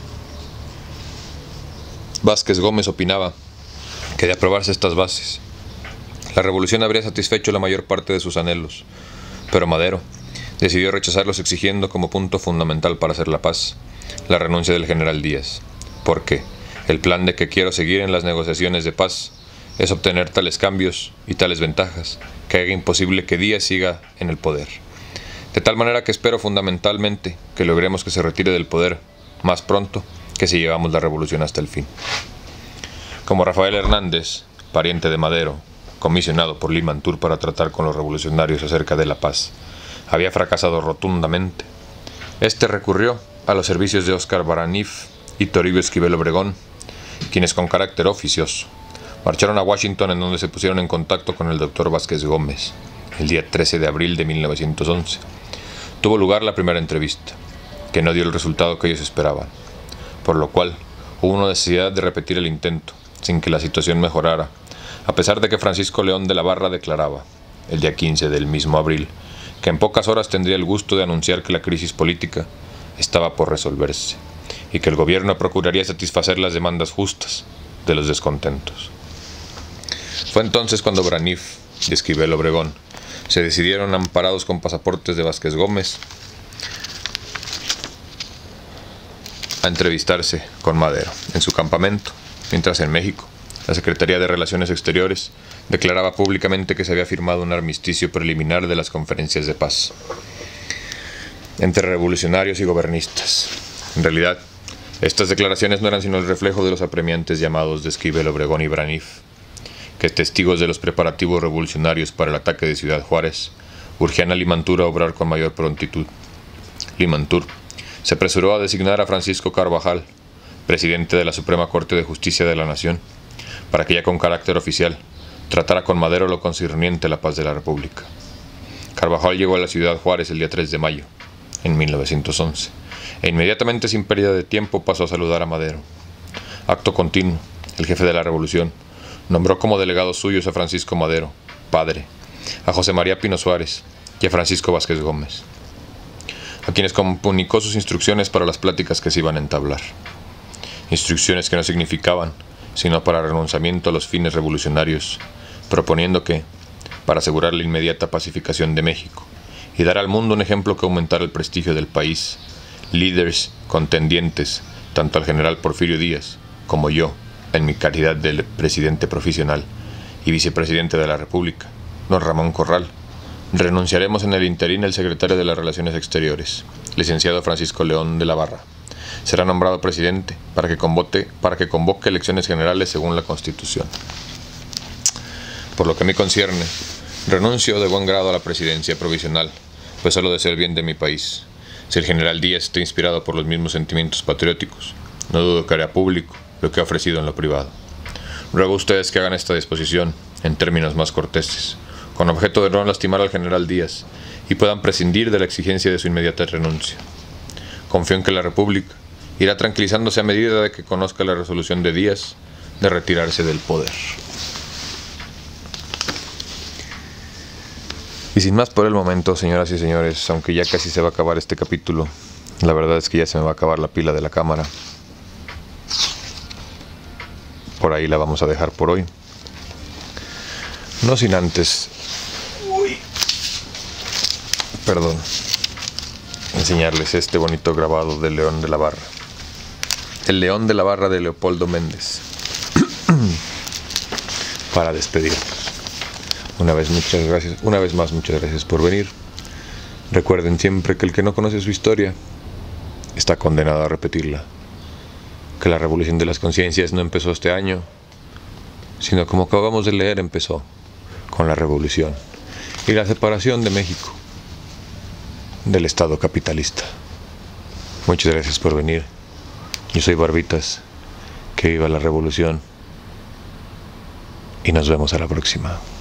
[SPEAKER 1] Vázquez Gómez opinaba que de aprobarse estas bases, la revolución habría satisfecho la mayor parte de sus anhelos, pero Madero decidió rechazarlos exigiendo como punto fundamental para hacer la paz la renuncia del general Díaz, porque el plan de que quiero seguir en las negociaciones de paz es obtener tales cambios y tales ventajas que haga imposible que Díaz siga en el poder. De tal manera que espero fundamentalmente que logremos que se retire del poder más pronto que si llevamos la revolución hasta el fin. Como Rafael Hernández, pariente de Madero, comisionado por Limantour para tratar con los revolucionarios acerca de la paz, había fracasado rotundamente, este recurrió a los servicios de Óscar Baraniff y Toribio Esquivel Obregón, quienes con carácter oficioso marcharon a Washington, en donde se pusieron en contacto con el doctor Vázquez Gómez el día trece de abril de mil novecientos once. Tuvo lugar la primera entrevista, que no dio el resultado que ellos esperaban, por lo cual hubo una necesidad de repetir el intento, sin que la situación mejorara, a pesar de que Francisco León de la Barra declaraba, el día quince del mismo abril, que en pocas horas tendría el gusto de anunciar que la crisis política estaba por resolverse, y que el gobierno procuraría satisfacer las demandas justas de los descontentos. Fue entonces cuando Baraniff y Esquivel Obregón se decidieron, amparados con pasaportes de Vázquez Gómez, a entrevistarse con Madero en su campamento, mientras en México la Secretaría de Relaciones Exteriores declaraba públicamente que se había firmado un armisticio preliminar de las conferencias de paz entre revolucionarios y gobernistas. En realidad, estas declaraciones no eran sino el reflejo de los apremiantes llamados de Esquivel Obregón y Baraniff, que, testigos de los preparativos revolucionarios para el ataque de Ciudad Juárez, urgían a Limantour a obrar con mayor prontitud. Limantour se apresuró a designar a Francisco Carvajal, presidente de la Suprema Corte de Justicia de la Nación, para que ya con carácter oficial tratara con Madero lo concerniente a la paz de la República. Carvajal llegó a la Ciudad Juárez el día tres de mayo, en mil novecientos once, e inmediatamente, sin pérdida de tiempo, pasó a saludar a Madero. Acto continuo, el jefe de la revolución nombró como delegados suyos a Francisco Madero, padre, a José María Pino Suárez y a Francisco Vázquez Gómez, a quienes comunicó sus instrucciones para las pláticas que se iban a entablar. Instrucciones que no significaban sino para renunciamiento a los fines revolucionarios, proponiendo que, para asegurar la inmediata pacificación de México y dar al mundo un ejemplo que aumentara el prestigio del país, líderes contendientes, tanto al general Porfirio Díaz como yo, en mi calidad de presidente profesional y vicepresidente de la República, don Ramón Corral, renunciaremos en el interín el secretario de las Relaciones Exteriores, licenciado Francisco León de la Barra. Será nombrado presidente para que convoque, para que convoque elecciones generales según la Constitución. Por lo que a mí concierne, renuncio de buen grado a la presidencia provisional, pues solo deseo el bien de mi país. Si el general Díaz está inspirado por los mismos sentimientos patrióticos, no dudo que hará público lo que ha ofrecido en lo privado. Ruego a ustedes que hagan esta disposición en términos más corteses, con objeto de no lastimar al general Díaz, y puedan prescindir de la exigencia de su inmediata renuncia. Confío en que la República irá tranquilizándose a medida de que conozca la resolución de Díaz de retirarse del poder. Y sin más por el momento, señoras y señores, aunque ya casi se va a acabar este capítulo, la verdad es que ya se me va a acabar la pila de la cámara. Por ahí la vamos a dejar por hoy. No sin antes, uy, perdón, enseñarles este bonito grabado del León de la Barra. El León de la Barra de Leopoldo Méndez. Para despedirnos. Una vez, muchas gracias, una vez más, muchas gracias por venir. Recuerden siempre que el que no conoce su historia está condenado a repetirla. Que la revolución de las conciencias no empezó este año, sino, como acabamos de leer, empezó con la revolución y la separación de México del Estado capitalista. Muchas gracias por venir. Yo soy Barbitas. Que viva la revolución y nos vemos a la próxima.